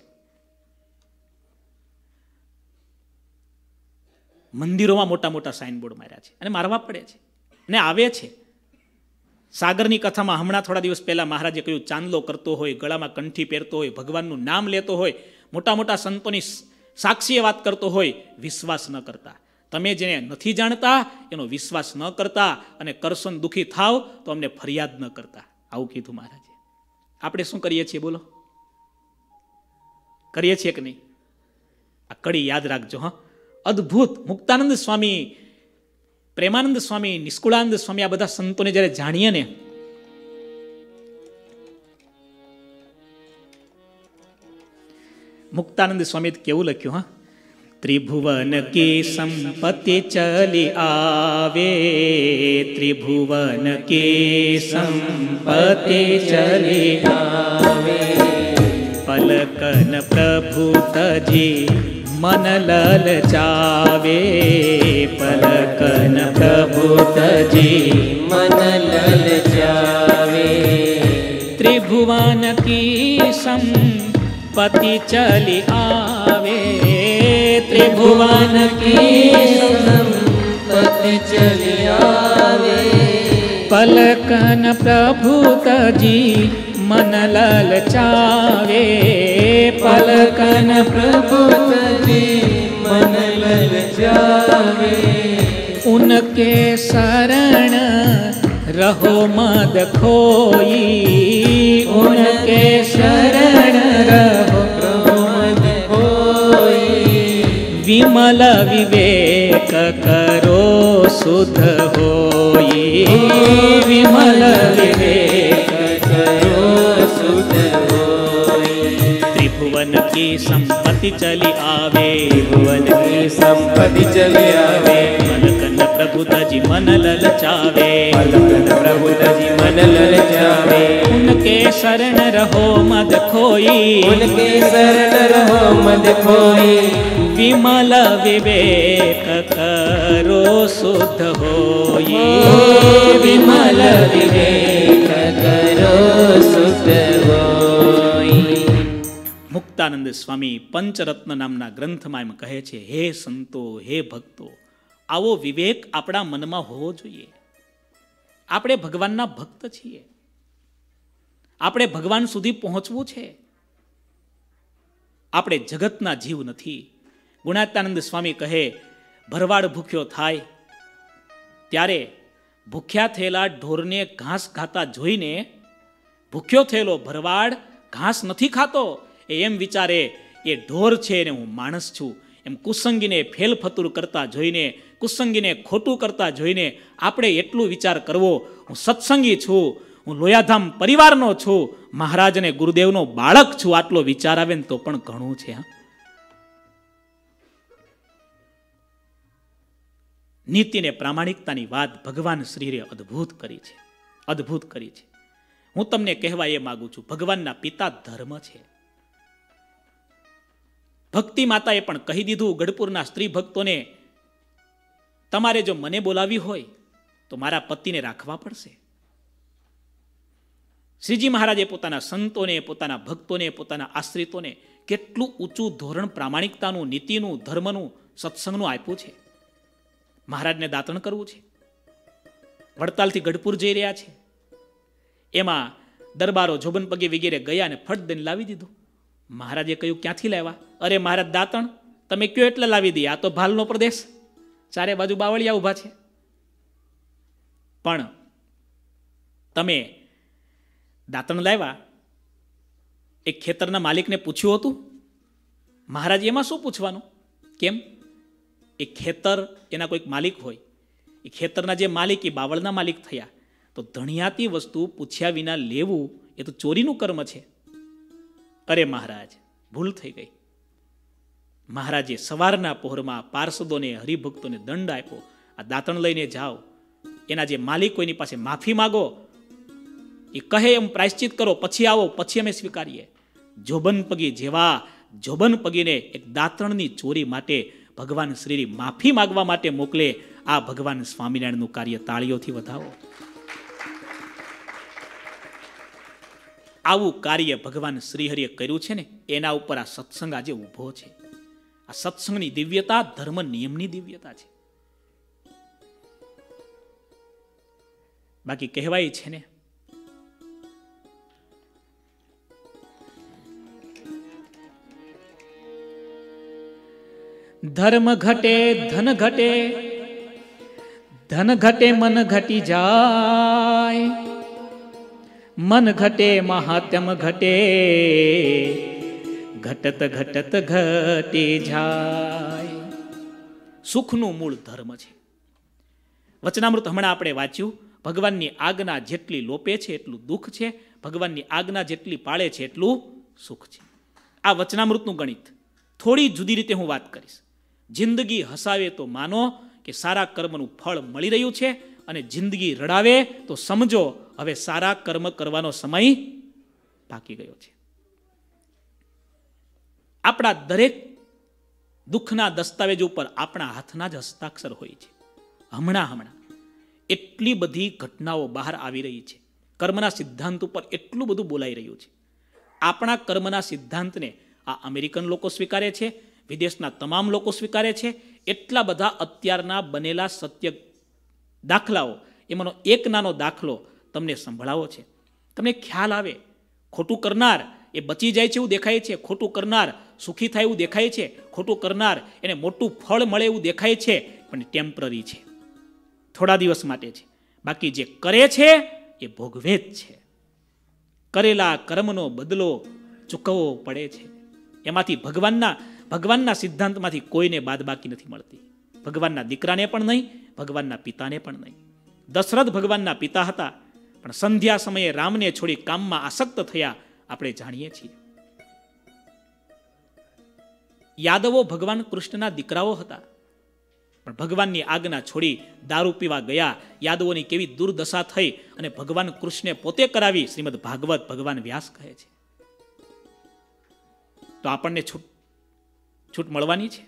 મંદિરોમાં મોટા મોટા સાઇનબોર્ડ માર્યા છે અને મારવા પડે છે અને આવે છે. સાગરની કથામાં હમણાં થોડા દિવસ પહેલા મહારાજે કહ્યું, ચાંદલો કરતો હોય, ગળામાં કંઠી પહેરતો હોય, ભગવાનનું નામ લેતો હોય, મોટા મોટા સંતોની સાક્ષીએ વાત કરતો હોય, વિશ્વાસ ન કરતા. તમે જેને નથી જાણતા એનો વિશ્વાસ ન કરતા, અને કરશો દુઃખી થાવ તો અમને ફરિયાદ ન કરતા. આવું કીધું મહારાજે. આપણે શું કરીએ છીએ બોલો? કરીએ છીએ કે નહીં? આ કડી યાદ રાખજો. હા, અદ્ભુત. મુક્તાનંદ સ્વામી, પ્રેમાનંદ સ્વામી, નિષ્કુળાનંદ સ્વામી, આ બધા સંતોને જ્યારે જાણીએ ને, મુક્તાનંદ સ્વામી કેવું લખ્યું? હા, ત્રિભુવન કી સંપત્તિ ચલી આવે, ત્રિભુવન કી સંપત્તિ ચલી આવે, પલકન પ્રભુ તજી મન લલચાવે, પલકન પ્રભુ તજી મન લલચાવે, ત્રિભુવન કી સંપત્તિ ચલી આવે, ત્રિભુવન કી સંપત્તિ ચલી આવે, પલકન પ્રભુ તજી મન લલચાવે, પલકન પ્રભુ તજી મન લલચાવે, ઉનકે શરણ રહો મદ ખોઈ, ઉનકે શરણ રહો મદ ખોઈ, વિમલ વિવેક કરો શુદ્ધ હોઈ, વિમલ વિવેક કરો શુદ્ધ હોઈ, ત્રિભુવન કી સંપત્તિ ચલી આવે, ત્રિભુવન કી સંપત્તિ ચલી આવે, પલકન પ્રભુ તજી મન લલચાવે, પલકન પ્રભુ તજી મન લલચાવે, ઉનકે શરણ રહો મદ ખોઈ, ઉનકે શરણ રહો મદ ખોઈ, વિમલ વિવેક કરો શુદ્ધ હોઈ, વિમલ વિવેક કરો શુદ્ધ હોઈ. મુક્તાનંદ સ્વામી પંચરત્ન નામના ગ્રંથમાં એમ કહે છે, હે સંતો, હે ભક્તો, આવો વિવેક આપણા મનમાં હોવો જોઈએ. આપણે ભગવાનના ભક્ત છીએ, આપણે ભગવાન સુધી પહોંચવું છે, આપણે જગતના જીવ નથી. ગુણાત્યાનંદ સ્વામી કહે, ભરવાડ ભૂખ્યો થાય ત્યારે ભૂખ્યા થયેલા ઢોરને ઘાસ ખાતા જોઈને ભૂખ્યો થયેલો ભરવાડ ઘાસ નથી ખાતો, એ એમ વિચારે એ ઢોર છે ને હું માણસ છું. એમ કુસંગીને ફેલફતુર કરતા જોઈને, કુસંગીને ખોટું કરતા જોઈને આપણે એટલું વિચાર કરવો, હું સત્સંગી છું, હું લોયાધામ પરિવારનો છું, મહારાજ અને ગુરુદેવનો બાળક છું, આટલો વિચાર આવે ને તો પણ ઘણું છે. નીતિ ને પ્રામાણિકતાની વાત ભગવાન શ્રીએ અદ્ભુત કરી છે, અદ્ભુત કરી છે. હું તમને કહેવા એ માંગુ છું, ભગવાનના પિતા ધર્મ છે. ભક્તિ માતાએ પણ કહી દીધું ગઢપુરના સ્ત્રી ભક્તોને, તમારે જો મને બોલાવી હોય તો મારા પતિને રાખવા પડશે. શ્રીજી મહારાજે પોતાના સંતોને, પોતાના ભક્તોને, પોતાના આશ્રિતોને કેટલું ઊંચું ધોરણ પ્રામાણિકતાનું, નીતિનું, ધર્મનું, સત્સંગનું આપ્યું છે. મહારાજને દાતણ કરવું છે, વડતાલથી ગઢપુર જઈ રહ્યા છે, એમાં દરબારો જોબન પગે વગેરે ગયા અને ફટ દઈને લાવી દીધું. મહારાજે કહ્યું, ક્યાંથી લાવ્યા? અરે મહારાજ, દાતણ તમે કયો એટલે લાવી દઈએ, આ તો ભાલનો પ્રદેશ, ચારે બાજુ બાવળિયા ઊભા છે, પણ તમે દાંતણ લાવ્યા, એક ખેતરના માલિકને પૂછ્યું હતું. મહારાજ એમાં શું પૂછવાનું? કેમ? એ ખેતર એના કોઈક માલિક હોય, એ ખેતરના જે માલિક એ બાવળના માલિક થયા, તો ધણિયાતી વસ્તુ પૂછ્યા વિના લેવું એ તો ચોરીનું કર્મ છે. અરે મહારાજ, ભૂલ થઈ ગઈ. મહારાજે સવારના પહોરમાં પાર્ષદોને હરિભક્તોને દંડ આપ્યો, આ દાંતણ લઈને જાઓ, એના જે માલિક હોય એની પાસે માફી માગો, એ કહે એમ પ્રાયશ્ચિત કરો, પછી આવો, પછી અમે સ્વીકારીએ. જોબન પગી જેવા જોબન પગીને એક દાંતણની ચોરી માટે ભગવાન શ્રી માફી માગવા માટે મોકલે. આ ભગવાન સ્વામિનારાયણનું કાર્ય તાળીઓથી વધાવો. આવું કાર્ય ભગવાન શ્રીહરિએ કર્યું છે ને, એના ઉપર આ સત્સંગ આજે ઊભો છે. આ સત્સંગની દિવ્યતા ધર્મ નિયમની દિવ્યતા છે. બાકી કહેવાય છે ને, ધર્મ ઘટે ધન ઘટે, ધન ઘટે મન ઘટી જાય, મન ઘટે મહાત્મ ઘટે, ઘટત ઘટત ઘટી જાય. સુખનું મૂળ ધર્મ છે. વચનામૃત હમણાં આપણે વાંચ્યું, ભગવાનની આજ્ઞા જેટલી લોપે છે એટલું દુઃખ છે, ભગવાનની આજ્ઞા જેટલી પાળે છે એટલું સુખ છે. આ વચનામૃતનું ગણિત. થોડી જુદી રીતે હું વાત કરીશ. જિંદગી હસાવે તો માનો કે સારા કર્મનું ફળ મળી રહ્યું છે, અને જિંદગી રડાવે તો સમજો હવે સારા કર્મ કરવાનો સમય બાકી ગયો છે. આપણા દરેક દુઃખના દસ્તાવેજ ઉપર આપણા હાથના જ હસ્તાક્ષર હોય છે. હમણાં હમણાં એટલી બધી ઘટનાઓ બહાર આવી રહી છે. કર્મના સિદ્ધાંત ઉપર એટલું બધું બોલાઈ રહ્યું છે. આપણા કર્મના સિદ્ધાંતને આ અમેરિકન લોકો સ્વીકારે છે, વિદેશના તમામ લોકો સ્વીકારે છે. એટલા બધા અત્યારના બનેલા સત્ય દાખલાઓ, એમાંનો એક નાનો દાખલો તમને સંભળાવો છે. તમને ખ્યાલ આવે, ખોટું કરનાર એ બચી જાય છે એવું દેખાય છે, ખોટું કરનાર સુખી થાય એવું દેખાય છે, ખોટું કરનાર એને મોટું ફળ મળે એવું દેખાય છે, પણ ટેમ્પરરી છે, થોડા દિવસ માટે છે. બાકી જે કરે છે એ ભોગવે જ છે. કરેલા કર્મનો બદલો ચૂકવવો પડે છે. એમાંથી ભગવાનના ભગવાનના સિદ્ધાંતમાંથી કોઈને બાદબાકી નથી મળતી. ભગવાનના દીકરાને પણ નહીં, ભગવાનના પિતાને પણ નહીં. દશરથ ભગવાનના પિતા હતા, પણ સંધ્યા સમયે રામને છોડી કામમાં આસક્ત થયા, આપણે જાણીએ છીએ. યાદવો ભગવાન કૃષ્ણના દીકરાઓ હતા, પણ ભગવાનની આજ્ઞા છોડી દારૂ પીવા ગયા. યાદવોની કેવી દુર્દશા થઈ અને ભગવાન કૃષ્ણે પોતે કરાવી. શ્રીમદ ભાગવત ભગવાન વ્યાસ કહે છે. તો આપણને છૂટ છૂટ મળવાની છે.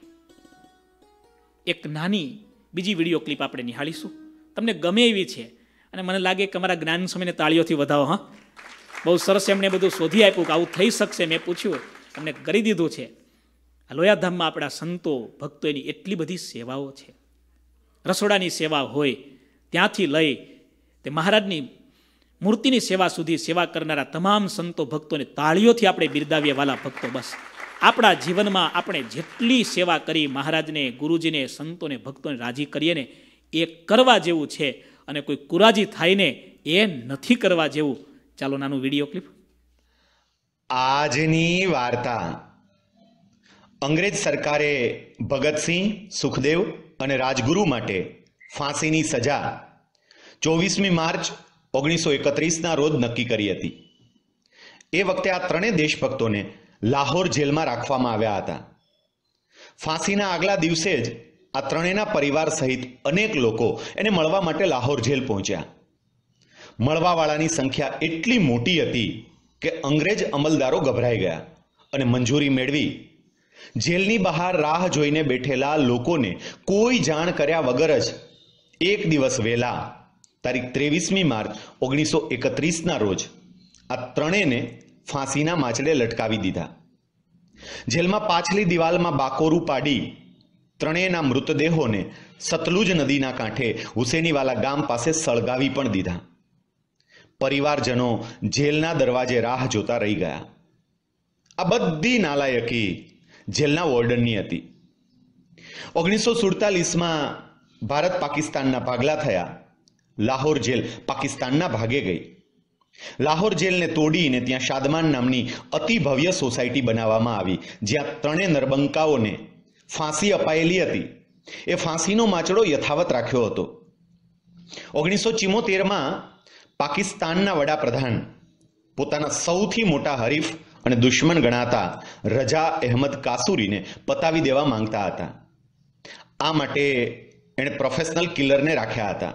એક નાની બીજી વિડીયો ક્લિપ આપણે નિહાળીશું. તમને ગમે એવી છે, અને મને લાગે કે અમારા જ્ઞાન સમયને તાળીઓથી વધાવો. હા, બહુ સરસ એમણે બધું શોધી આપ્યું કે આવું થઈ શકશે. મેં પૂછ્યું, અમને કરી દીધું છે. આ લોયાધામમાં આપણા સંતો ભક્તો એની એટલી બધી સેવાઓ છે. રસોડાની સેવા હોય ત્યાંથી લઈ તે મહારાજની મૂર્તિની સેવા સુધી સેવા કરનારા તમામ સંતો ભક્તોને તાળીઓથી આપણે બિરદાવીએ. વાલા ભક્તો, બસ આપણા જીવનમાં આપણે જેટલી સેવા કરી, મહારાજને, ગુરુજીને, સંતોને, ભક્તોને રાજી કરીએ ને, એ કરવા જેવું છે. અને કોઈ કુરાજી થાય ને એ નથી કરવા જેવું. ચાલો નાનું વિડીયો ક્લિપ. આજની વાર્તા. અંગ્રેજ સરકારે ભગતસિંહ, સુખદેવ અને રાજગુરુ માટે ફાંસીની સજા ચોવીસમી માર્ચ ઓગણીસો એકત્રીસના રોજ નક્કી કરી હતી. એ વખતે આ ત્રણેય દેશભક્તોને લાહોર જેલમાં રાખવામાં આવ્યા હતા. ફાંસીના આગલા દિવસે જ આ ત્રણેયના પરિવાર સહિત અનેક લોકો એને મળવા માટે લાહોર જેલ પહોંચ્યા. મળવાવાળાની સંખ્યા એટલી મોટી હતી કે અંગ્રેજ અમલદારો ગભરાઈ ગયા અને મંજૂરી મેળવી જેલની બહાર રાહ જોઈને બેઠેલા લોકોને કોઈ જાણ કર્યા વગર જ એક દિવસ વહેલા તારીખ ત્રેવીસમી માર્ચ ઓગણીસો એકત્રીસના રોજ આ ત્રણેયને ફાંસીના માચડે લટકાવી દીધા. જેલમાં પાછલી દિવાલમાં બાકોરું પાડી ત્રણેયના મૃતદેહોને સતલુજ નદીના કાંઠે હુસેનીવાલા ગામ પાસે સળગાવી પણ દીધા. પરિવારજનો જેલના દરવાજે રાહ જોતા રહી ગયા. આ બધી નાલાયકી જેલના વોર્ડનની હતી. ઓગણીસો સુડતાલીસમાં ભારત પાકિસ્તાનના ભાગલા થયા. લાહોર જેલ પાકિસ્તાનના ભાગે ગઈ. લાહોર જેલને તોડીને ત્યાં શાદમાન નામની અતિ ભવ્ય સોસાયટી બનાવવામાં આવી, જ્યાં ત્રણેય નરબંકાઓને ફાંસી અપાયેલી હતી. એ ફાંસીનો માચડો યથાવત રાખ્યો હતો. ઓગણીસો ચિમોતેરમાં પાકિસ્તાનના વડાપ્રધાન પોતાના સૌથી મોટા હરીફ અને દુશ્મન ગણાતા રજા અહેમદ કાસુરીને પતાવી દેવા માંગતા હતા. આ માટે એણે પ્રોફેશનલ કિલરને રાખ્યા હતા.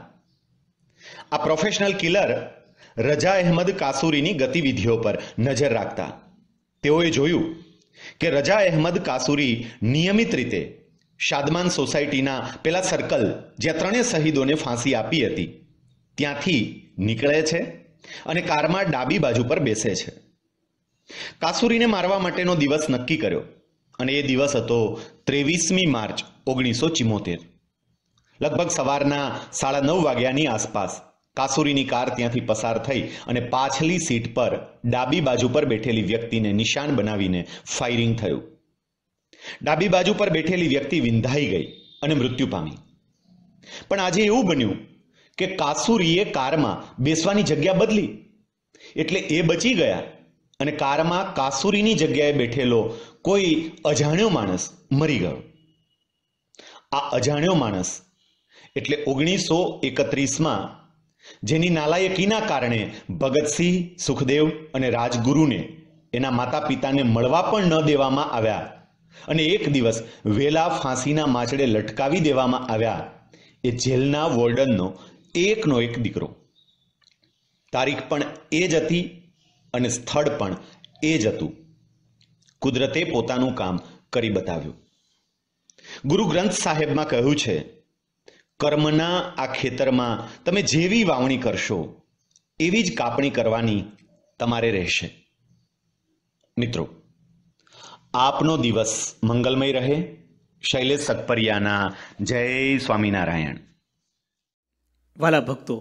આ પ્રોફેશનલ કિલર રજા અહેમદ કાસુરીની ગતિવિધિઓ પર નજર રાખતા તેઓએ જોયું કે રજા અહેમદ કાસુરી નિયમિત રીતે શાદમાન સોસાયટીના પેલા સર્કલ જ્યાં ત્રણેય શહીદોને ફાંસી આપી હતી ત્યાંથી નીકળે છે અને કારમાં ડાબી બાજુ પર બેસે છે. કાસુરીને મારવા માટેનો દિવસ નક્કી કર્યો અને એ દિવસ હતો ત્રેવીસમી માર્ચ ઓગણીસો ચિમોતેર. લગભગ સવારના સાડા નવ વાગ્યાની આસપાસ કાસુરીની કાર ત્યાંથી પસાર થઈ અને પાછલી સીટ પર ડાબી બાજુ પર બેઠેલી વ્યક્તિને નિશાન બનાવીને ફાયરિંગ થયું. ડાબી બાજુ પર બેઠેલી વ્યક્તિ વિંધાઈ ગઈ અને મૃત્યુ પામી. પણ આજે એવું બન્યું કે કાસુરીએ કારમાં બેસવાની જગ્યા બદલી એટલે એ બચી ગયા અને કારમાં કાસુરીની જગ્યાએ બેઠેલો કોઈ અજાણ્યો માણસ મરી ગયો. આ અજાણ્યો માણસ એટલે ઓગણીસો એકત્રીસમાં જેની નાલાયકીના કારણે ભગતસિંહ, સુખદેવ અને રાજગુરુને એના માતા પિતાને મળવા પણ ન દેવામાં આવ્યા અને એક દિવસ વેલા ફાંસીના માચડે લટકાવી દેવામાં આવ્યા, એ જેલના વોર્ડનનો એકનો એક દીકરો. તારીખ પણ એ જ હતી અને સ્થળ પણ એ જ હતું. કુદરતે પોતાનું કામ કરી બતાવ્યું. ગુરુ ગ્રંથ સાહેબમાં કહ્યું છે, કર્મના આ ખેતરમાં તમે જેવી વાવણી કરશો એવી જ કાપણી કરવાની તમારે રહેશે. મિત્રો, આપનો દિવસ મંગલમય રહે. શૈલેષ સતપરિયાના જય સ્વામિનારાયણ. વાલા ભક્તો,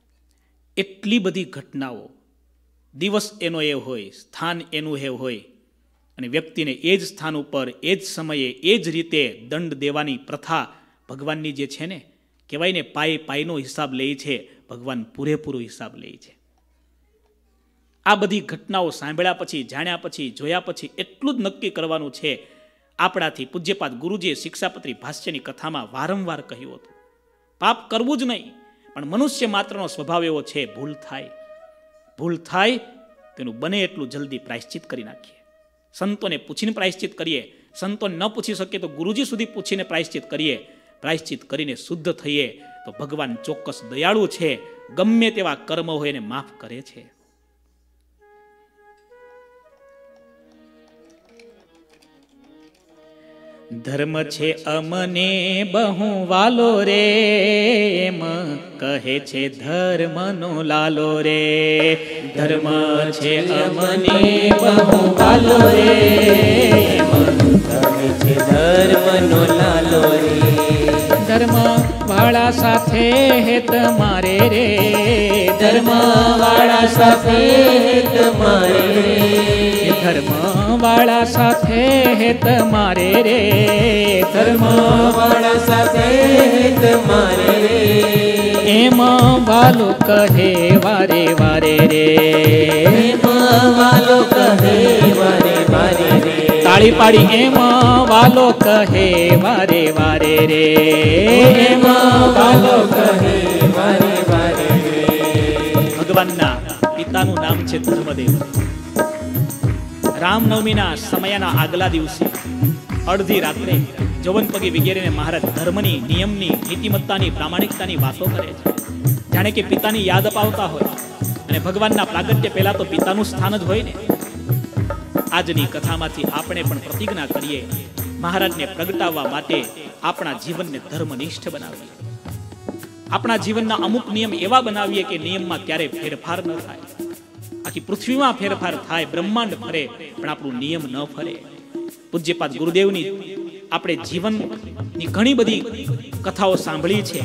એટલી બધી ઘટનાઓ, દિવસ એનો એ હોય, સ્થાન એનું એ હોય અને વ્યક્તિને એ જ સ્થાન ઉપર એ જ સમયે એ જ રીતે દંડ દેવાની પ્રથા ભગવાનની જે છે ને, કહેવાય ને પાય પાયનો હિસાબ લે છે, ભગવાન પૂરેપૂરો હિસાબ લે છે. આ બધી ઘટનાઓ સાંભળ્યા પછી, જાણ્યા પછી, જોયા પછી એટલું જ નક્કી કરવાનું છે. આપણાથી પૂજ્યપાદ ગુરુજીએ શિક્ષાપત્રી ભાષ્યની કથામાં વારંવાર કહ્યું હતું, પાપ કરવું જ નહીં, પણ મનુષ્ય માત્રનો સ્વભાવ એવો છે, ભૂલ થાય ભૂલ થાય તેનું બને એટલું જલ્દી પ્રાયશ્ચિત કરી નાખીએ. સંતોને પૂછીને પ્રાયશ્ચિત કરીએ, સંતોને ન પૂછી શકીએ તો ગુરુજી સુધી પૂછીને પ્રાયશ્ચિત કરીએ. પ્રાયશ્ચિત કરીને શુદ્ધ થઈએ તો ભગવાન ચોક્કસ દયાળુ છે, ગમે તેવા કર્મ હોય એને માફ કરે છે. ધર્મ છે અમને બહુ વાલો રે, એમ કહે છે ધર્મનો લાલો રે. ધર્મ છે અમને બહુ વાલો રે, એમ કહે છે ધર્મનો લાલો રે. ધર્મ વાળા સાથે હેત મારે રે, ધર્મ વાળા સાથે હેત મારે રે. ધર્મ વાળા સાથે હેત મારે રે, ધર્મ વાળા સાથે હેત મારે રે. એમ વાલો કહે વારે વારે રે, એમ વાલો કહે વારે વારે રે. તાળી પાડી એમ વાલો કહે વારે વારે રે, એમ વાલો કહે વારે વારે રે. ભગવાનના પિતાનું નામ છે ધર્મદેવ. રામનવમીના સમયના આગલા દિવસે અડધી રાત્રે જવનપગી વગેરેને મહારાજ ધર્મની, નિયમની, નીતિમત્તાની, પ્રામાણિકતાની વાતો કરે છે, જાણે કે પિતાની યાદ અપાવતા હોય. અને ભગવાનના પ્રાગટ્ય પહેલા તો પિતાનું સ્થાન જ હોય ને. આજની કથામાંથી આપણે પણ પ્રતિજ્ઞા કરીએ, મહારાજને પ્રગટાવવા માટે આપણા જીવનને ધર્મનિષ્ઠ બનાવીએ. આપણા જીવનના અમુક નિયમ એવા બનાવીએ કે નિયમમાં ક્યારેય ફેરફાર ન થાય. આખી પૃથ્વીમાં ફેરફાર થાય, બ્રહ્માંડ ફરે, પણ આપણું નિયમ ન ફરે. પૂજ્યપાદ ગુરુદેવની આપણે જીવનની ઘણી બધી કથાઓ સાંભળી છે.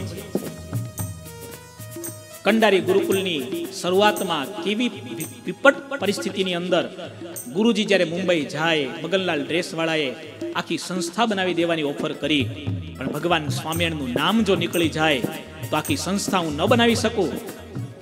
કંડારી ગુરુકુલની શરૂઆતમાં કેવી વિપટ પરિસ્થિતિની અંદર ગુરુજી જ્યારે મુંબઈ જાય, મગનલાલ ડ્રેસવાળાએ આખી સંસ્થા બનાવી દેવાની ઓફર કરી, પણ ભગવાન સ્વામિનારાયણનું નામ જો નીકળી જાય તો આખી સંસ્થા હું ન બનાવી શકું,